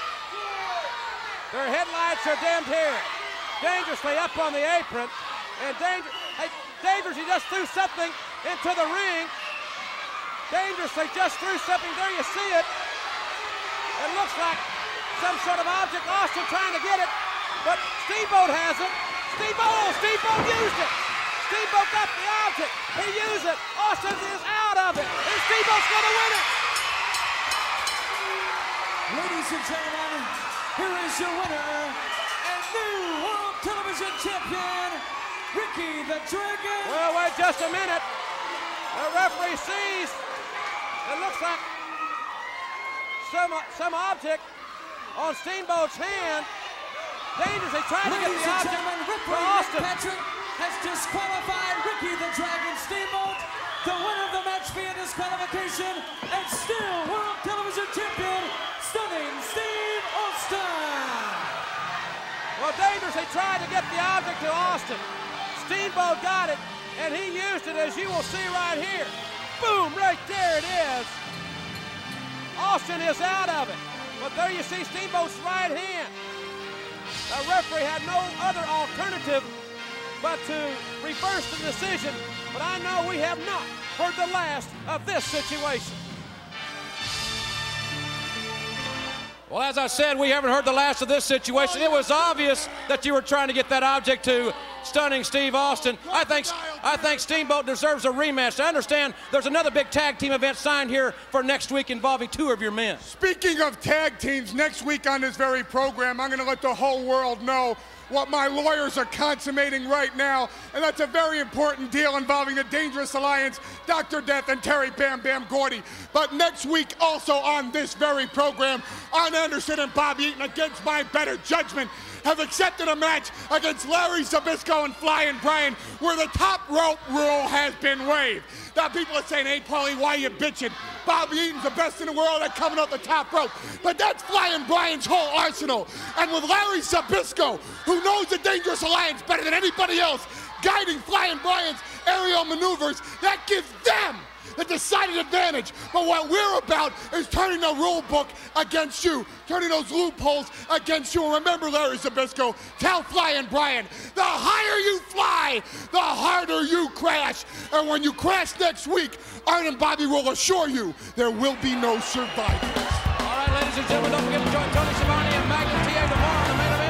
Their headlights are dimmed here. Dangerously up on the apron. And danger, hey, Dangerously just threw something into the ring. Dangerously just threw something. There you see it. It looks like some sort of object. Austin trying to get it. But Steamboat has it. Steamboat, oh, Steamboat used it. Steamboat got the object. He used it. Austin is out of it. And Steamboat's going to win it.
Ladies and gentlemen, here is your winner and new World Television Champion, Ricky the Dragon.
Well, wait just a minute. The referee sees, it looks like some, some object on Steamboat's hand. Dangerously trying to get the object for Austin.
Patrick has disqualified Ricky the Dragon Steamboat, the winner of the match via disqualification, and still World Television Champion, Stunning Steve Austin.
Well, Dangerously tried to get the object to Austin. Steamboat got it, and he used it, as you will see right here. Boom, right there it is. Austin is out of it, but there you see Steamboat's right hand. The referee had no other alternative but to reverse the decision, but I know we have not heard the last of this situation. Well, as I said, we haven't heard the last of this situation. It was obvious that you were trying to get that object to Stunning Steve Austin. I think, I think Steamboat deserves a rematch. I understand there's another big tag team event signed here for next week involving two of your men.
Speaking of tag teams, next week on this very program, I'm going to let the whole world know what my lawyers are consummating right now, and that's a very important deal involving the Dangerous Alliance, Doctor Death, and Terry Bam Bam Gordy. But next week, also on this very program, Arn Anderson and Bobby Eaton, against my better judgment, have accepted a match against Larry Zbyszko and Flying Brian, where the top rope rule has been waived. Now people are saying, hey, Paulie, why are you bitching? Bobby Eaton's the best in the world at coming up the top rope. But that's Flying Brian's whole arsenal. And with Larry Zbyszko, who knows the Dangerous Alliance better than anybody else, guiding Flying Brian's aerial maneuvers, that gives them the decided advantage. But what we're about is turning the rule book against you, turning those loopholes against you. And remember, Larry Zbyszko, tell Flying Brian, the higher you fly, the harder you crash. And when you crash next week, Arn and Bobby will assure you there will be no survivors.
All right, ladies and gentlemen, don't forget to join Tony Schiavone and Magnum T A tomorrow on the main event.